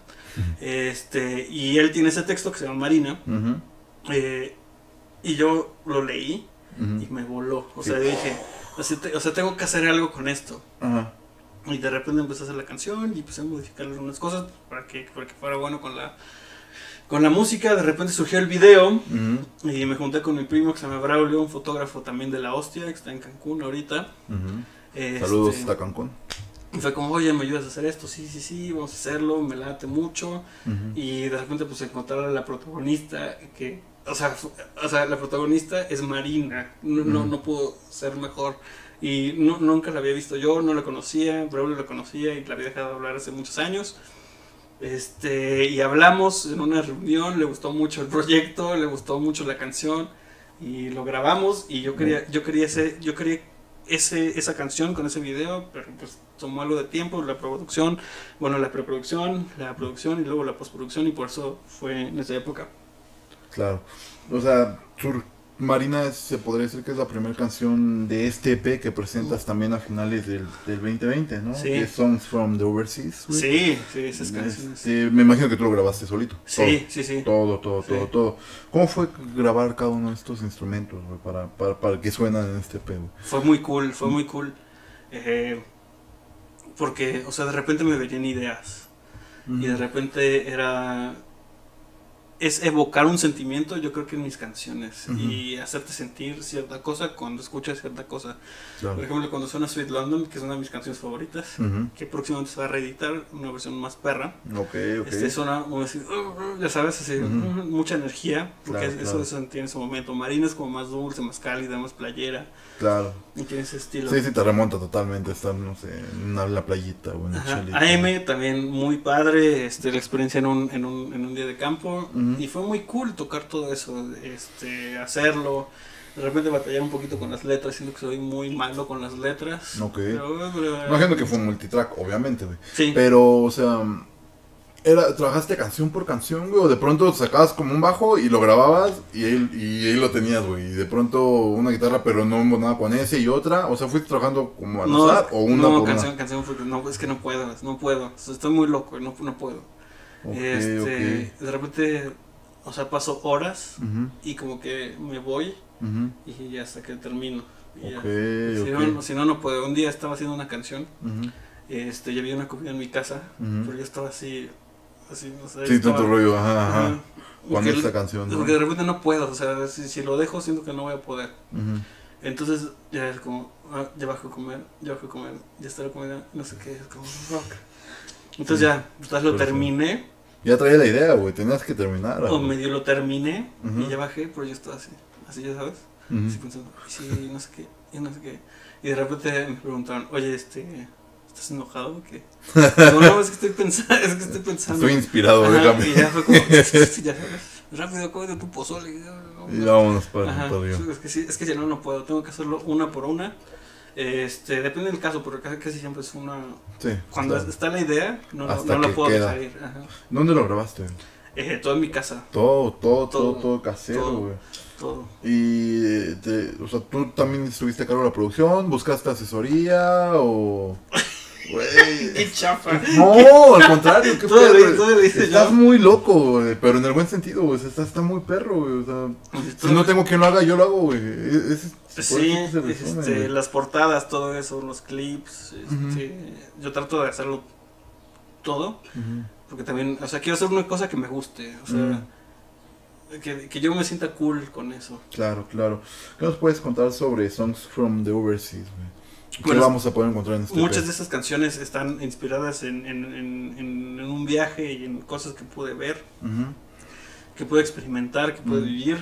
S2: Este, y él tiene ese texto que se llama Marina,
S1: Ujú,
S2: eh, y yo lo leí y
S1: ujú.
S2: me voló. O sea, dije, así te- o sea, tengo que hacer algo con esto.
S1: Ajá.
S2: Y de repente empecé a hacer la canción y empecé a modificar algunas cosas para que, para que fuera bueno con la, con la música. De repente surgió el video.
S1: Ujú,
S2: Y me junté con mi primo que se llama Braulio, un fotógrafo también de la hostia, que está en Cancún ahorita.
S1: ujú.
S2: Este,
S1: Saludos hasta Cancún.
S2: Y fue como, oye, ¿me ayudas a hacer esto? Sí, sí, sí, vamos a hacerlo, me late mucho.
S1: Ujú.
S2: Y de repente pues encontrar a la protagonista, que, o sea, fu- o sea la protagonista es Marina, no, no,
S1: Ujú.
S2: no pudo ser mejor. Y no, nunca la había visto yo, no la conocía, Braulio la conocía y la había dejado hablar hace muchos años. Este, y hablamos en una reunión, le gustó mucho el proyecto, le gustó mucho la canción y lo grabamos y yo quería, yo quería ese, yo quería ese, esa canción con ese video, pero pues tomó algo de tiempo, la producción, bueno, la preproducción, la producción y luego la postproducción y por eso fue en esa época.
S1: Claro. O sea, sur- Marina es- se podría decir que es la primera canción de este E P que presentas también a finales del, del veinte veinte, ¿no?
S2: Sí.
S1: Que es Songs from the Overseas, güey.
S2: Sí, sí, esas canciones.
S1: Este, me imagino que tú lo grabaste solito.
S2: Sí, sí, sí.
S1: Todo, todo, todo,
S2: Sí.
S1: todo, todo. ¿Cómo fue grabar cada uno de estos instrumentos, güey, para, para, para que suenan en este E P, güey?
S2: Fue muy cool, fue muy cool. Eh, porque, o sea, de repente me venían ideas. Y de repente era... es evocar un sentimiento, yo creo que en mis canciones, uh-huh. y hacerte sentir cierta cosa cuando escuchas cierta cosa. Claro. Por ejemplo, cuando suena Sweet London, que es una de mis canciones favoritas, uh-huh. que próximamente se va a reeditar, una versión más perra.
S1: Okay, okay.
S2: Este suena, como decir, uh, ya sabes, así, uh-huh. uh, mucha energía, porque claro, eso, claro. eso tiene ese momento. Marina es como más dulce, más cálida, más playera.
S1: Claro.
S2: Y tiene ese estilo.
S1: Sí, sí, te remonta totalmente estar, no sé, en una, la playita o en el chelito.
S2: A M también muy padre, este, la experiencia en un, en un, en un día de campo, uh-huh. y fue muy cool tocar todo eso, este, hacerlo. De repente batallar un poquito con las letras, siento que soy muy malo con las letras.
S1: Ok.
S2: Pero, pero,
S1: imagino que fue un multitrack, obviamente, güey.
S2: Sí.
S1: Pero, o sea, era, ¿trabajaste canción por canción, güey? O de pronto sacabas como un bajo y lo grababas y ahí, y ahí lo tenías, güey. Y de pronto una guitarra, pero no nada con ese y otra. O sea, ¿fuiste trabajando como al
S2: no,
S1: azar o una
S2: no,
S1: por
S2: canción,
S1: una?
S2: canción, porque no, es que no puedo, no puedo. Estoy muy loco, no, no puedo.
S1: Okay,
S2: este,
S1: okay.
S2: De repente, o sea, paso horas
S1: uh-huh.
S2: y como que me voy
S1: uh-huh.
S2: y hasta que termino. Y
S1: okay,
S2: ya. Si,
S1: okay.
S2: no, si no, no puedo. Un día estaba haciendo una canción,
S1: uh-huh.
S2: este, ya había una comida en mi casa,
S1: uh-huh.
S2: pero yo estaba así... Así, no sé,
S1: sí,
S2: estaba,
S1: tu rollo, ajá, ajá.
S2: ajá.
S1: Cuando esta canción, ¿no?
S2: Porque de repente no puedo, o sea, si, si lo dejo siento que no voy a poder.
S1: Uh-huh.
S2: Entonces ya es como, ah, ya bajo a comer, ya bajo a comer, ya está la comida, no sé qué, es como rock. Entonces sí. ya, pues lo terminé.
S1: Ya traía la idea, güey, tenías que terminar.
S2: O medio lo terminé, uh-huh. y ya bajé, pero yo estaba así, así ya sabes, uh-huh. así pensando, sí, no sé qué, y no sé qué. Y de repente me preguntaron, oye, este... ¿estás enojado o qué? No, no, es que estoy pensando, es que estoy pensando.
S1: Estoy inspirado,
S2: ajá,
S1: déjame.
S2: Y ya fue como, ya sabes, rápido, cómete tu pozole.
S1: Y vámonos para
S2: ajá,
S1: el
S2: es que sí, es que si no, no puedo, tengo que hacerlo una por una. Este, depende del caso, porque casi, casi siempre es una...
S1: Sí,
S2: cuando
S1: claro.
S2: está la idea, no, no,
S1: Hasta
S2: no la puedo
S1: queda.
S2: dejar ir. Ajá.
S1: ¿Dónde lo grabaste?
S2: Eh, todo en mi casa.
S1: Todo, todo, todo,
S2: Todo,
S1: todo casero, güey.
S2: Todo.
S1: Y, te, o sea, ¿tú también estuviste a cargo de la producción? ¿Buscaste asesoría o...? Güey.
S2: Qué chafa.
S1: No, al contrario, qué
S2: todo
S1: perro.
S2: le, todo le dice
S1: Estás
S2: yo.
S1: muy loco, güey, pero en el buen sentido, güey. Está, está muy perro, güey. O sea, si no tengo quien lo haga, yo lo hago, güey. Es, es,
S2: sí,
S1: es resumen,
S2: este, las portadas, todo eso, los clips. Este, uh-huh. Yo trato de hacerlo todo. Uh-huh. Porque también, o sea, quiero hacer una cosa que me guste. O sea, uh-huh. que, que yo me sienta cool con eso.
S1: Claro, claro. ¿Qué nos puedes contar sobre Songs from the Overseas, güey? ¿Qué
S2: bueno,
S1: vamos a poder encontrar en este
S2: muchas
S1: pez?
S2: de estas canciones están inspiradas en, en, en, en, en un viaje y en cosas que pude ver,
S1: uh-huh.
S2: que pude experimentar, que pude uh-huh. vivir.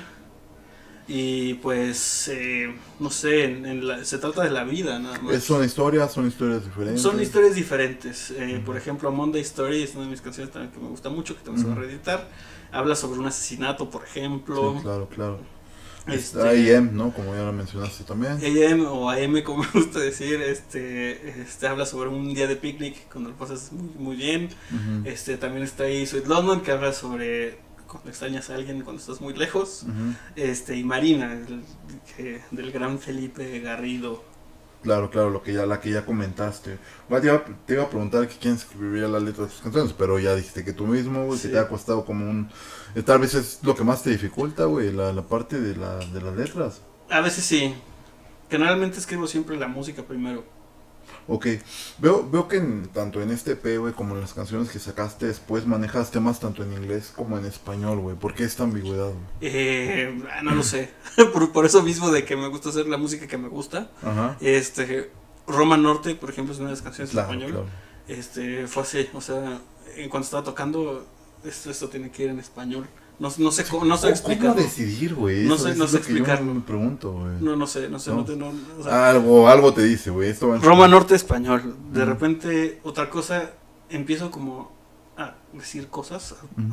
S2: Y pues, eh, no sé, en, en la, se trata de la vida nada más.
S1: ¿Son historias? ¿Son historias diferentes?
S2: Son historias diferentes. Eh, uh-huh. Por ejemplo, Monday Story es una de mis canciones también que me gusta mucho, que también uh-huh. se va a reeditar. Habla sobre un asesinato, por ejemplo.
S1: Sí, claro, claro.
S2: Este,
S1: A M, ¿no? Como ya lo mencionaste también.
S2: A M o A M, como me gusta decir, este, este habla sobre un día de picnic cuando lo pasas muy, muy bien. Uh-huh. Este, también está ahí Sweet London, que habla sobre cuando extrañas a alguien cuando estás muy lejos. Uh-huh. Este, y Marina, el, que, del gran Felipe Garrido.
S1: Claro, claro, lo que ya, la que ya comentaste. Bueno, te, iba, te iba a preguntar que quién escribiría la letra de tus canciones, pero ya dijiste que tú mismo, güey, sí. que te ha costado como un... Tal vez es lo que más te dificulta, güey, la, la parte de, la, de las letras.
S2: A veces sí. Generalmente escribo siempre la música primero.
S1: Ok, veo, veo que en, tanto en este E P, güey, como en las canciones que sacaste después, manejaste más tanto en inglés como en español, güey. ¿Por qué esta ambigüedad, güey?
S2: Eh, no lo sé. por, por eso mismo de que me gusta hacer la música que me gusta.
S1: Ajá.
S2: Este, Roma Norte, por ejemplo, es una de las canciones
S1: claro,
S2: en español.
S1: Claro.
S2: Este, fue así, o sea, en cuando estaba tocando, esto, esto tiene que ir en español. No, no sé cómo, no sé explicarlo.
S1: ¿Cómo decidir, güey?
S2: No sé, no sé explicarlo.
S1: Yo me pregunto, güey.
S2: No, no sé, no sé. No. No te, no,
S1: o sea, algo, algo te dice, güey. Esto va en
S2: Roma Norte español. De mm. repente, otra cosa, empiezo como a decir cosas,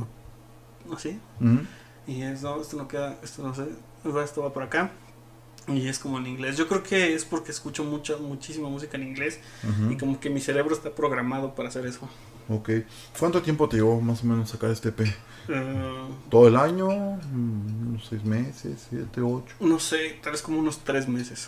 S2: mm. así. Mm. Y es, no, esto no queda, esto no sé, esto va por acá. Y es como en inglés. Yo creo que es porque escucho mucha, muchísima música en inglés. Uh-huh. Y como que mi cerebro está programado para hacer eso.
S1: Ok. ¿Cuánto tiempo te llevó más o menos sacar este E P?
S2: Uh,
S1: ¿Todo el año? ¿Unos seis meses? ¿Siete, ocho?
S2: No sé, tal vez como unos tres meses.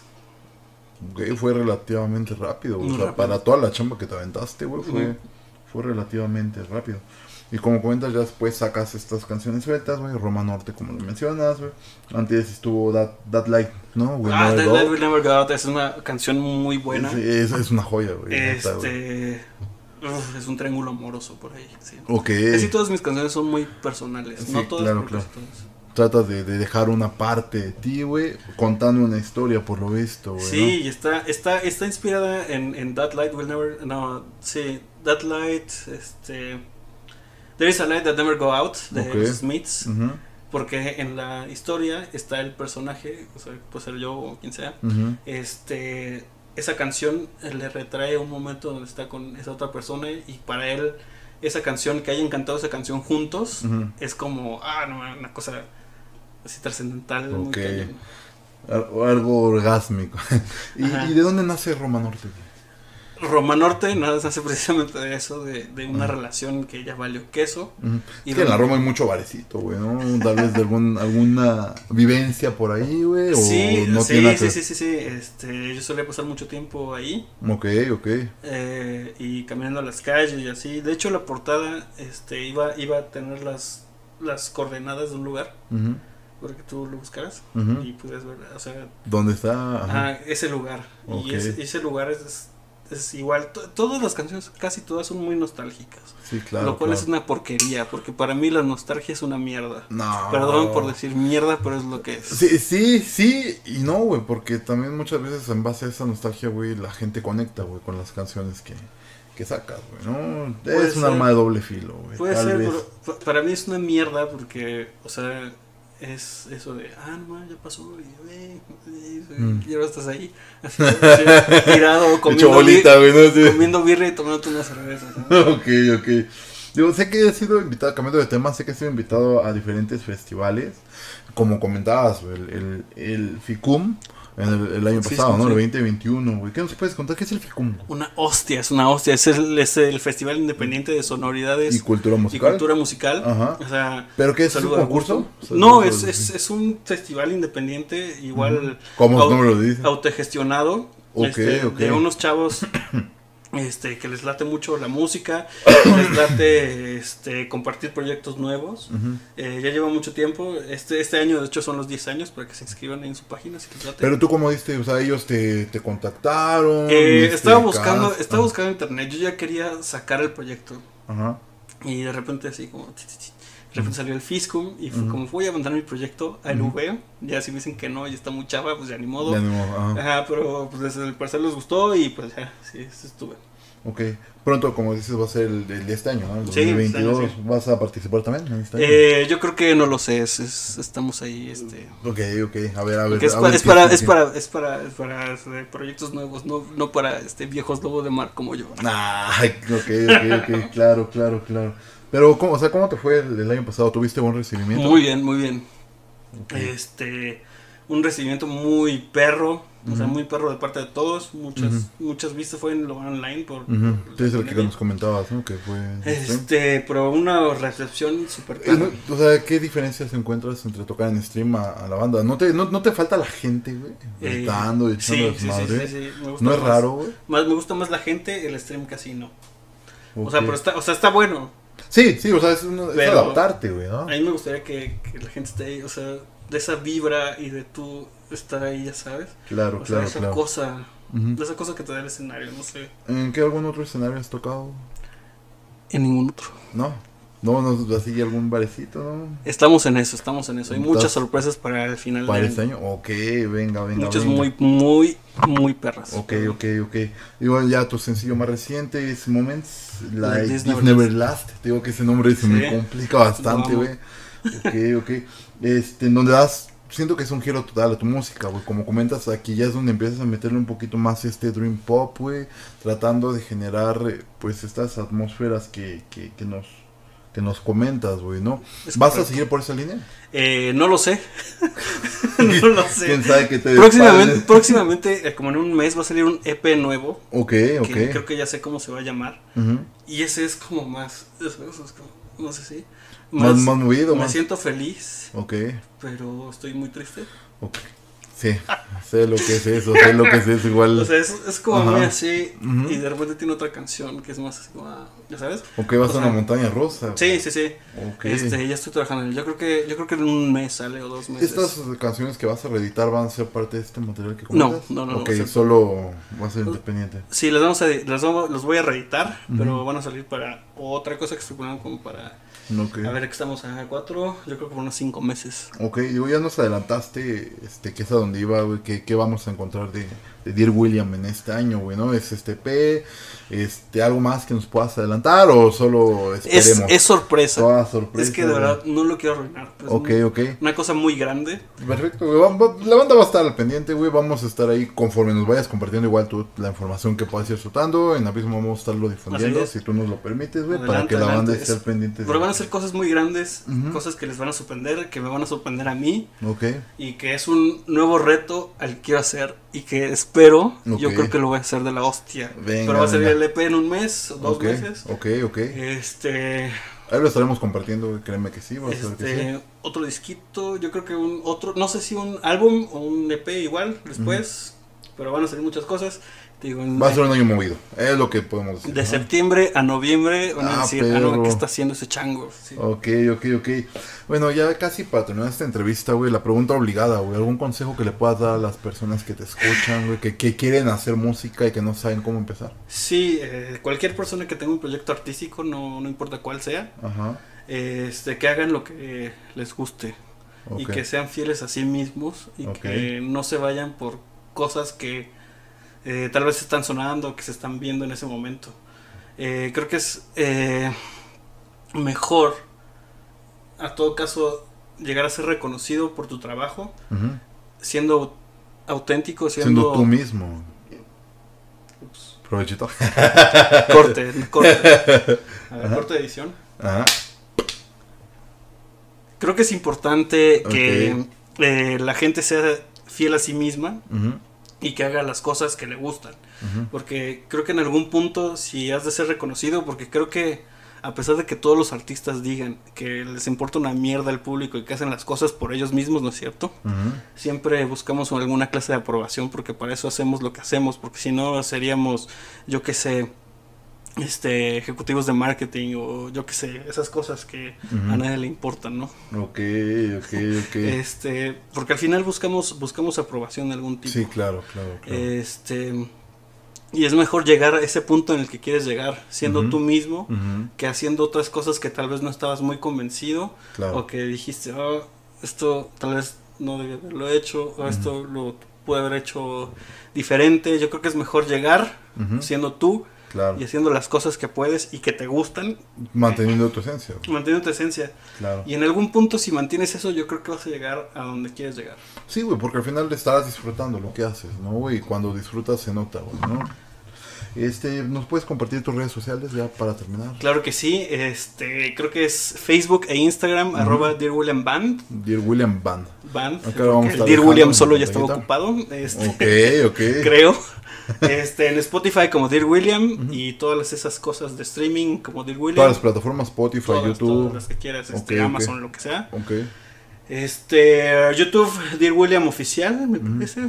S1: Ok, fue relativamente rápido. O sea, rápido. Para toda la chamba que te aventaste, güey, fue, uh-huh. fue relativamente rápido. Y como comentas, ya después sacas estas canciones sueltas, güey. Roma Norte, como lo mencionas, güey. Antes estuvo That, That Light, ¿no? We
S2: ah, That Light We Never Got. Es una canción muy buena.
S1: Es, es, es una joya, güey.
S2: Este... Uf, es un triángulo amoroso por ahí, sí.
S1: Ok.
S2: Casi todas mis canciones son muy personales,
S1: Sí,
S2: no todas,
S1: claro,
S2: pero
S1: claro.
S2: casi todas.
S1: Tratas de, de dejar una parte de ti, güey, contando una historia, por lo visto, güey.
S2: Sí,
S1: ¿no?
S2: y está, está, está inspirada en, en That Light Will Never, no, sí, That Light, este, There is a Light That Never Go Out, de
S1: Ok.
S2: los Smiths,
S1: Uh-huh,
S2: porque en la historia está el personaje, o sea, puede ser yo o quien sea,
S1: uh-huh.
S2: este, esa canción le retrae un momento donde está con esa otra persona y para él esa canción, que hayan cantado esa canción juntos,
S1: Uh-huh.
S2: es como, ah, no, una cosa así trascendental, muy
S1: Ok.
S2: cañón.
S1: Al- algo orgásmico. ¿Y,
S2: Ajá.
S1: ¿Y de dónde nace Roma Norte, güey?
S2: Roma Norte nada nace precisamente de eso, de, de una
S1: Ajá.
S2: relación que ya valió queso.
S1: Uh-huh.
S2: Y
S1: Es que en la
S2: donde-
S1: Roma hay mucho barecito, güey, ¿no? Tal vez de algún, alguna vivencia por ahí, güey, o
S2: Sí,
S1: no
S2: sí,
S1: tiene nada que
S2: sí,
S1: ver.
S2: sí, sí, sí, este, yo solía pasar mucho tiempo ahí,
S1: Ok, ok.
S2: eh, y caminando a las calles y así. De hecho, la portada, este, iba, iba a tener las, las coordenadas de un lugar,
S1: Uh-huh,
S2: porque tú lo buscaras
S1: uh-huh.
S2: y puedes ver, o sea,
S1: ¿Dónde está? Ajá.
S2: ah, ese lugar.
S1: Ok.
S2: Y ese, ese lugar es, es, es igual, to- todas las canciones, casi todas son muy nostálgicas.
S1: Sí, claro.
S2: Lo cual
S1: claro.
S2: es una porquería, porque para mí la nostalgia es una mierda.
S1: No.
S2: Perdón por decir mierda, pero es lo que es.
S1: Sí, sí, sí y no, güey, porque también muchas veces en base a esa nostalgia, güey, la gente conecta, güey, con las canciones que, que sacas, güey, ¿no?
S2: Puede
S1: Es un
S2: ser.
S1: arma de doble filo, güey.
S2: Puede
S1: tal
S2: ser,
S1: vez.
S2: pero pa- para mí es una mierda porque, o sea, es eso de, ah, no, ya pasó, y, eh, eh,
S1: Mm.
S2: y ahora estás ahí, así, así, tirado,
S1: Hecho
S2: comiendo,
S1: bolita,
S2: bir-
S1: güey, ¿no? Sí.
S2: comiendo birra y tomándote una cerveza. ¿no?
S1: Ok, ok. Digo, sé que he sido invitado, cambiando de tema, sé que he sido invitado a diferentes festivales. Como comentabas, güey, el, el, el FICUM, en el, el año
S2: Sí,
S1: pasado,
S2: sí,
S1: ¿no?
S2: sí.
S1: El veinte veintiuno, güey. ¿Qué nos puedes contar? ¿Qué es el FICUM?
S2: Una hostia, es una hostia, es el, es el Festival Independiente de Sonoridades
S1: ¿Y cultura
S2: y
S1: musical?
S2: Cultura Musical.
S1: Ajá.
S2: O sea,
S1: ¿Pero qué es? ¿Es un
S2: saludo a
S1: concurso?
S2: gusto.
S1: O sea,
S2: No,
S1: es-
S2: es, es, es un festival independiente, igual
S1: ¿Cómo su
S2: au-
S1: nombre lo dice?
S2: autogestionado,
S1: Ok,
S2: este,
S1: ok.
S2: de unos chavos este, que les late mucho la música, les late este, compartir proyectos nuevos.
S1: Ujú.
S2: Eh, ya lleva mucho tiempo, este, este año de hecho son los diez años para que se inscriban en su página si les late.
S1: Pero tú, ¿cómo diste? O sea, ellos te, te contactaron.
S2: Eh,
S1: ¿Diste
S2: estaba buscando,
S1: cast?
S2: estaba buscando en internet, yo ya quería sacar el proyecto.
S1: Ajá.
S2: Y de repente así como... ti, ti, ti, de repente salió el Fiscum y fue
S1: Ujú.
S2: como voy a mandar mi proyecto al
S1: Ujú.
S2: V. Ya si me dicen que no y está muy chava, pues ya ni modo.
S1: Ya no, ajá.
S2: Ajá, pero pues desde el parecer les gustó y pues ya, sí, eso estuve.
S1: Ok. Pronto, como dices, va a ser el, el de este año, ¿no? El
S2: Sí,
S1: dos mil veintidós.
S2: este año, sí.
S1: ¿Vas a participar también en este año?
S2: Eh, yo creo que no lo sé, es, es- estamos ahí, este...
S1: Ok, ok. A ver, a ver.
S2: Porque es,
S1: a
S2: pa-
S1: ver
S2: es
S1: qué-
S2: para,
S1: qué-
S2: es para, es para, es para este, proyectos nuevos, no, no para este viejos lobo de mar como yo.
S1: Ay, ok, ok, ok. Claro, claro, claro. Pero, ¿cómo, o sea, ¿cómo te fue el, el año pasado? ¿Tuviste buen recibimiento?
S2: Muy bien, muy bien.
S1: Ok.
S2: Este, un recibimiento muy perro, o sea,
S1: Ujú.
S2: muy perro de parte de todos. Muchas,
S1: Ujú.
S2: muchas vistas fue en lo online por.
S1: Ujú.
S2: por
S1: Tú eres
S2: la
S1: el que
S2: pandemia.
S1: nos comentabas, ¿no? Que fue...
S2: Este, pero una recepción súper
S1: Eh,
S2: perra.
S1: no, o sea, ¿qué diferencias encuentras entre tocar en stream a, a la banda? ¿No te, no, no te falta la gente, güey?
S2: Eh,
S1: Gritando y echando
S2: sí, sí, sí,
S1: desmadre.
S2: sí, sí, me gusta
S1: ¿No es
S2: más-
S1: raro, güey?
S2: Más, me gusta más la gente, el stream casi no. O
S1: Ok.
S2: sea, pero está, o sea, está bueno.
S1: Sí, sí, o sea, es, uno- es
S2: Pero-
S1: adaptarte, güey, ¿no?
S2: A mí me gustaría que, que la gente esté ahí, o sea, de esa vibra y de tú estar ahí, ya sabes.
S1: Claro,
S2: O sea,
S1: claro,
S2: esa
S1: claro.
S2: cosa,
S1: Ujú.
S2: de esa cosa que te da el escenario, no sé.
S1: ¿En qué algún otro escenario has tocado?
S2: En ningún otro.
S1: No, no, no, así algún barecito, ¿no?
S2: Estamos en eso, estamos en eso. Hay
S1: ¿Estás
S2: muchas sorpresas para el final
S1: Para
S2: del
S1: este año, ok, venga, venga.
S2: Muchas
S1: venga.
S2: muy, muy, muy perras.
S1: Ok, ok, ok. Digo, ya tu sencillo más reciente es Moments,
S2: Like
S1: Like
S2: This
S1: This
S2: Never
S1: Never Last. Te digo que ese nombre se
S2: Sí.
S1: me complica bastante,
S2: Lo
S1: güey. Ok, ok. Este, en donde das, siento que es un giro total a tu música, güey. Como comentas, aquí ya es donde empiezas a meterle un poquito más este dream pop, güey. Tratando de generar, eh, pues, estas atmósferas que, que, que nos... que nos comentas, güey, ¿no?
S2: Es
S1: ¿Vas a
S2: correcto.
S1: seguir por esa línea?
S2: Eh, no lo sé. no lo sé.
S1: ¿Quién sabe que te
S2: Próximamente,
S1: despades?
S2: próximamente, eh, como en un mes, va a salir un E P nuevo.
S1: Ok,
S2: Que
S1: ok.
S2: creo que ya sé cómo se va a llamar.
S1: Ujú.
S2: Y ese es como más. Eso es como, no sé si.
S1: Más, más movido,
S2: Me
S1: más...
S2: siento feliz,
S1: Ok,
S2: pero estoy muy triste.
S1: ok. Sí, sé lo que es eso, sé lo que es eso, igual.
S2: O sea, es, es como
S1: Ajá.
S2: muy así,
S1: Ujú.
S2: y de repente tiene otra canción que es más así como, ah, ¿ya sabes?
S1: Ok, vas
S2: O
S1: a
S2: sea,
S1: una montaña rusa.
S2: Sí, sí, sí.
S1: Ok.
S2: Este, ya estoy trabajando en él. Yo creo que, yo creo que en un mes sale o dos meses.
S1: ¿Estas canciones que vas a reeditar van a ser parte de este material que
S2: No,
S1: comentas?
S2: no, no, no,
S1: Ok,
S2: va a ser-
S1: solo va a ser independiente.
S2: Sí, los vamos a, los, vamos- los voy a reeditar,
S1: Ujú.
S2: pero van a salir para otra cosa que estoy planeando como para,
S1: Ok.
S2: a ver, que estamos a cuatro, yo creo que por unos cinco meses.
S1: Ok, digo, ya nos adelantaste, este, que es a donde iba, güey, que, que vamos a encontrar de, de Dear William en este año, güey, ¿no? Es este P, este, algo más que nos puedas adelantar o solo
S2: Es,
S1: esperemos.
S2: es sorpresa.
S1: Toda sorpresa,
S2: Es que de
S1: güey.
S2: verdad no lo quiero arruinar. Es
S1: Ok,
S2: un-
S1: ok.
S2: Una cosa muy grande.
S1: Perfecto, güey. va- va- La banda va a estar al pendiente, güey. Vamos a estar ahí conforme nos vayas compartiendo igual tú la información que puedas ir soltando. En Abismo vamos a estarlo difundiendo,
S2: Así es.
S1: si tú nos lo permites, güey, para
S2: Adelante,
S1: que la banda
S2: adelante.
S1: esté al pendiente.
S2: Pero van a ser cosas muy grandes,
S1: Ujú.
S2: cosas que les van a sorprender, que me van a sorprender a mí.
S1: Ok,
S2: Y que es un nuevo reto al que quiero hacer y que espero, yo
S1: Ok.
S2: creo que lo voy a hacer de la hostia.
S1: Venga,
S2: Pero va a salir
S1: venga.
S2: el E P en un mes o dos
S1: ok,
S2: meses.
S1: ok, ok.
S2: Este,
S1: Ahí lo estaremos compartiendo, güey. Créeme que sí, va a ser que sí.
S2: este, otro disquito, yo creo que un otro, no sé si un álbum o un E P igual después, pero van a salir muchas cosas. Te digo, en-
S1: Va a ser un año movido, es lo que podemos decir.
S2: de
S1: ¿no?
S2: septiembre a noviembre van a
S1: Ah,
S2: decir, ah, no,
S1: perro.
S2: ¿qué está haciendo ese chango? Sí.
S1: Ok, ok, ok. Bueno, ya casi para terminar esta entrevista, güey, la pregunta obligada, güey. ¿Algún consejo que le puedas dar a las personas que te escuchan, güey, que, que quieren hacer música y que no saben cómo empezar?
S2: Sí, eh, cualquier persona que tenga un proyecto artístico, no, no importa cuál sea,
S1: Ajá.
S2: este, que hagan lo que les guste y
S1: Ok.
S2: que sean fieles a sí mismos y
S1: Ok.
S2: que no se vayan por cosas que eh, tal vez están sonando, que se están viendo en ese momento. Eh, creo que es eh, mejor, a todo caso, llegar a ser reconocido por tu trabajo,
S1: Ujú.
S2: siendo auténtico,
S1: Siendo
S2: siendo...
S1: tú mismo.
S2: Ups,
S1: Provechito.
S2: corte, corte. A ver, corte de edición.
S1: Ajá.
S2: Creo que es importante
S1: Ok.
S2: que eh, la gente sea fiel a sí misma
S1: Ujú,
S2: y que haga las cosas que le gustan.
S1: ujú.
S2: Porque creo que en algún punto, si has de ser reconocido, porque creo que a pesar de que todos los artistas digan que les importa una mierda al público y que hacen las cosas por ellos mismos, ¿no es cierto?
S1: Ujú.
S2: Siempre buscamos alguna clase de aprobación porque para eso hacemos lo que hacemos, porque si no seríamos, yo qué sé, este ejecutivos de marketing o yo qué sé, esas cosas que
S1: Ujú.
S2: a nadie le importan, ¿no?
S1: Ok, ok, ok.
S2: Este, porque al final buscamos buscamos aprobación de algún tipo.
S1: Sí, claro, claro, claro.
S2: Este, y es mejor llegar a ese punto en el que quieres llegar, siendo
S1: Ujú.
S2: tú mismo,
S1: Ujú,
S2: que haciendo otras cosas que tal vez no estabas muy convencido,
S1: claro.
S2: o que dijiste, oh, esto tal vez no debía haberlo hecho, o esto lo pude haber hecho diferente. Yo creo que es mejor llegar
S1: Ujú,
S2: siendo tú
S1: claro.
S2: y haciendo las cosas que puedes y que te gustan,
S1: Manteniendo tu esencia.
S2: manteniendo tu esencia.
S1: Claro.
S2: Y en algún punto, si mantienes eso, yo creo que vas a llegar a donde quieres llegar.
S1: Sí, güey, porque al final estarás disfrutando lo que haces, ¿no, güey? Y cuando disfrutas se nota, güey, ¿no? Este, ¿nos puedes compartir tus redes sociales ya para terminar?
S2: Claro que sí, este, creo que es Facebook e Instagram,
S1: Ujú.
S2: arroba Dear William Band.
S1: Dear William Band.
S2: Band.
S1: Acá lo vamos a
S2: porque
S1: estar
S2: el Dear
S1: dejando
S2: William
S1: en
S2: solo
S1: la
S2: ya estaba
S1: pantallita.
S2: ocupado. Este,
S1: Ok, ok.
S2: creo. Este, en Spotify como Dear William
S1: Ujú.
S2: y todas esas cosas de streaming como Dear William.
S1: Todas las plataformas, Spotify,
S2: Todas,
S1: YouTube.
S2: todas las que quieras, este,
S1: Ok, ok.
S2: Amazon, lo que sea.
S1: Ok.
S2: Este, YouTube, Dear William Oficial, me
S1: Ujú.
S2: parece.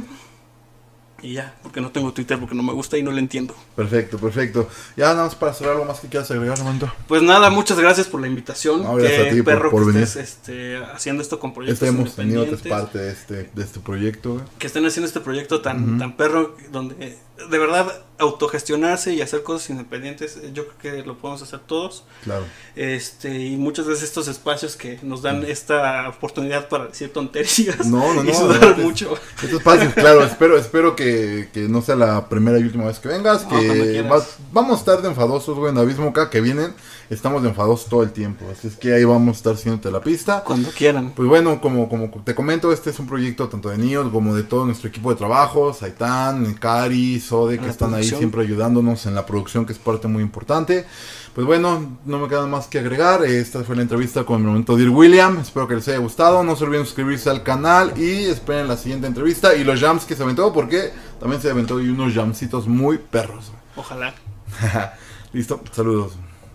S2: Y ya, porque no tengo Twitter, porque no me gusta y no le entiendo.
S1: Perfecto, perfecto. Ya nada más para cerrar, algo más que quieras agregar, Armando.
S2: Pues nada, muchas gracias por la invitación.
S1: No, gracias
S2: Qué
S1: a ti por-
S2: perro
S1: por
S2: que
S1: venir.
S2: estés este, haciendo esto con proyectos
S1: Estemos teniendo que es
S2: independientes.
S1: parte de este, de este proyecto, güey.
S2: Que estén haciendo este proyecto tan,
S1: Ujú.
S2: tan perro, donde de verdad autogestionarse y hacer cosas independientes, eh, yo creo que lo podemos hacer todos.
S1: Claro.
S2: Este, y muchas veces estos espacios que nos dan esta oportunidad para decir tonterías
S1: No, no,
S2: y
S1: no,
S2: sudar
S1: adelante.
S2: mucho.
S1: Esto es fácil, claro. Espero, espero que, que no sea la primera y última vez que vengas.
S2: No, cuando
S1: Que
S2: quieras.
S1: vas- vamos a estar de enfadosos, güey. En Abismo acá que vienen, estamos de enfadosos todo el tiempo. Así es que ahí vamos a estar haciéndote la pista.
S2: Cuando quieran.
S1: Pues bueno, como, como te comento, este es un proyecto tanto de Nios como de todo nuestro equipo de trabajo, Saitán, Cari, Sode, que
S2: La
S1: están ahí
S2: producción.
S1: siempre ayudándonos en la producción, que es parte muy importante. Pues bueno, no me queda más que agregar. Esta fue la entrevista con el momento Dear William. Espero que les haya gustado. No se olviden suscribirse al canal y esperen la siguiente entrevista y los jams que se aventó, porque también se aventó y unos jamsitos muy perros.
S2: Ojalá.
S1: Listo, saludos.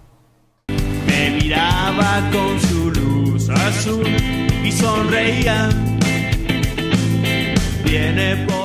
S3: Me miraba con su luz azul y sonreía. viene por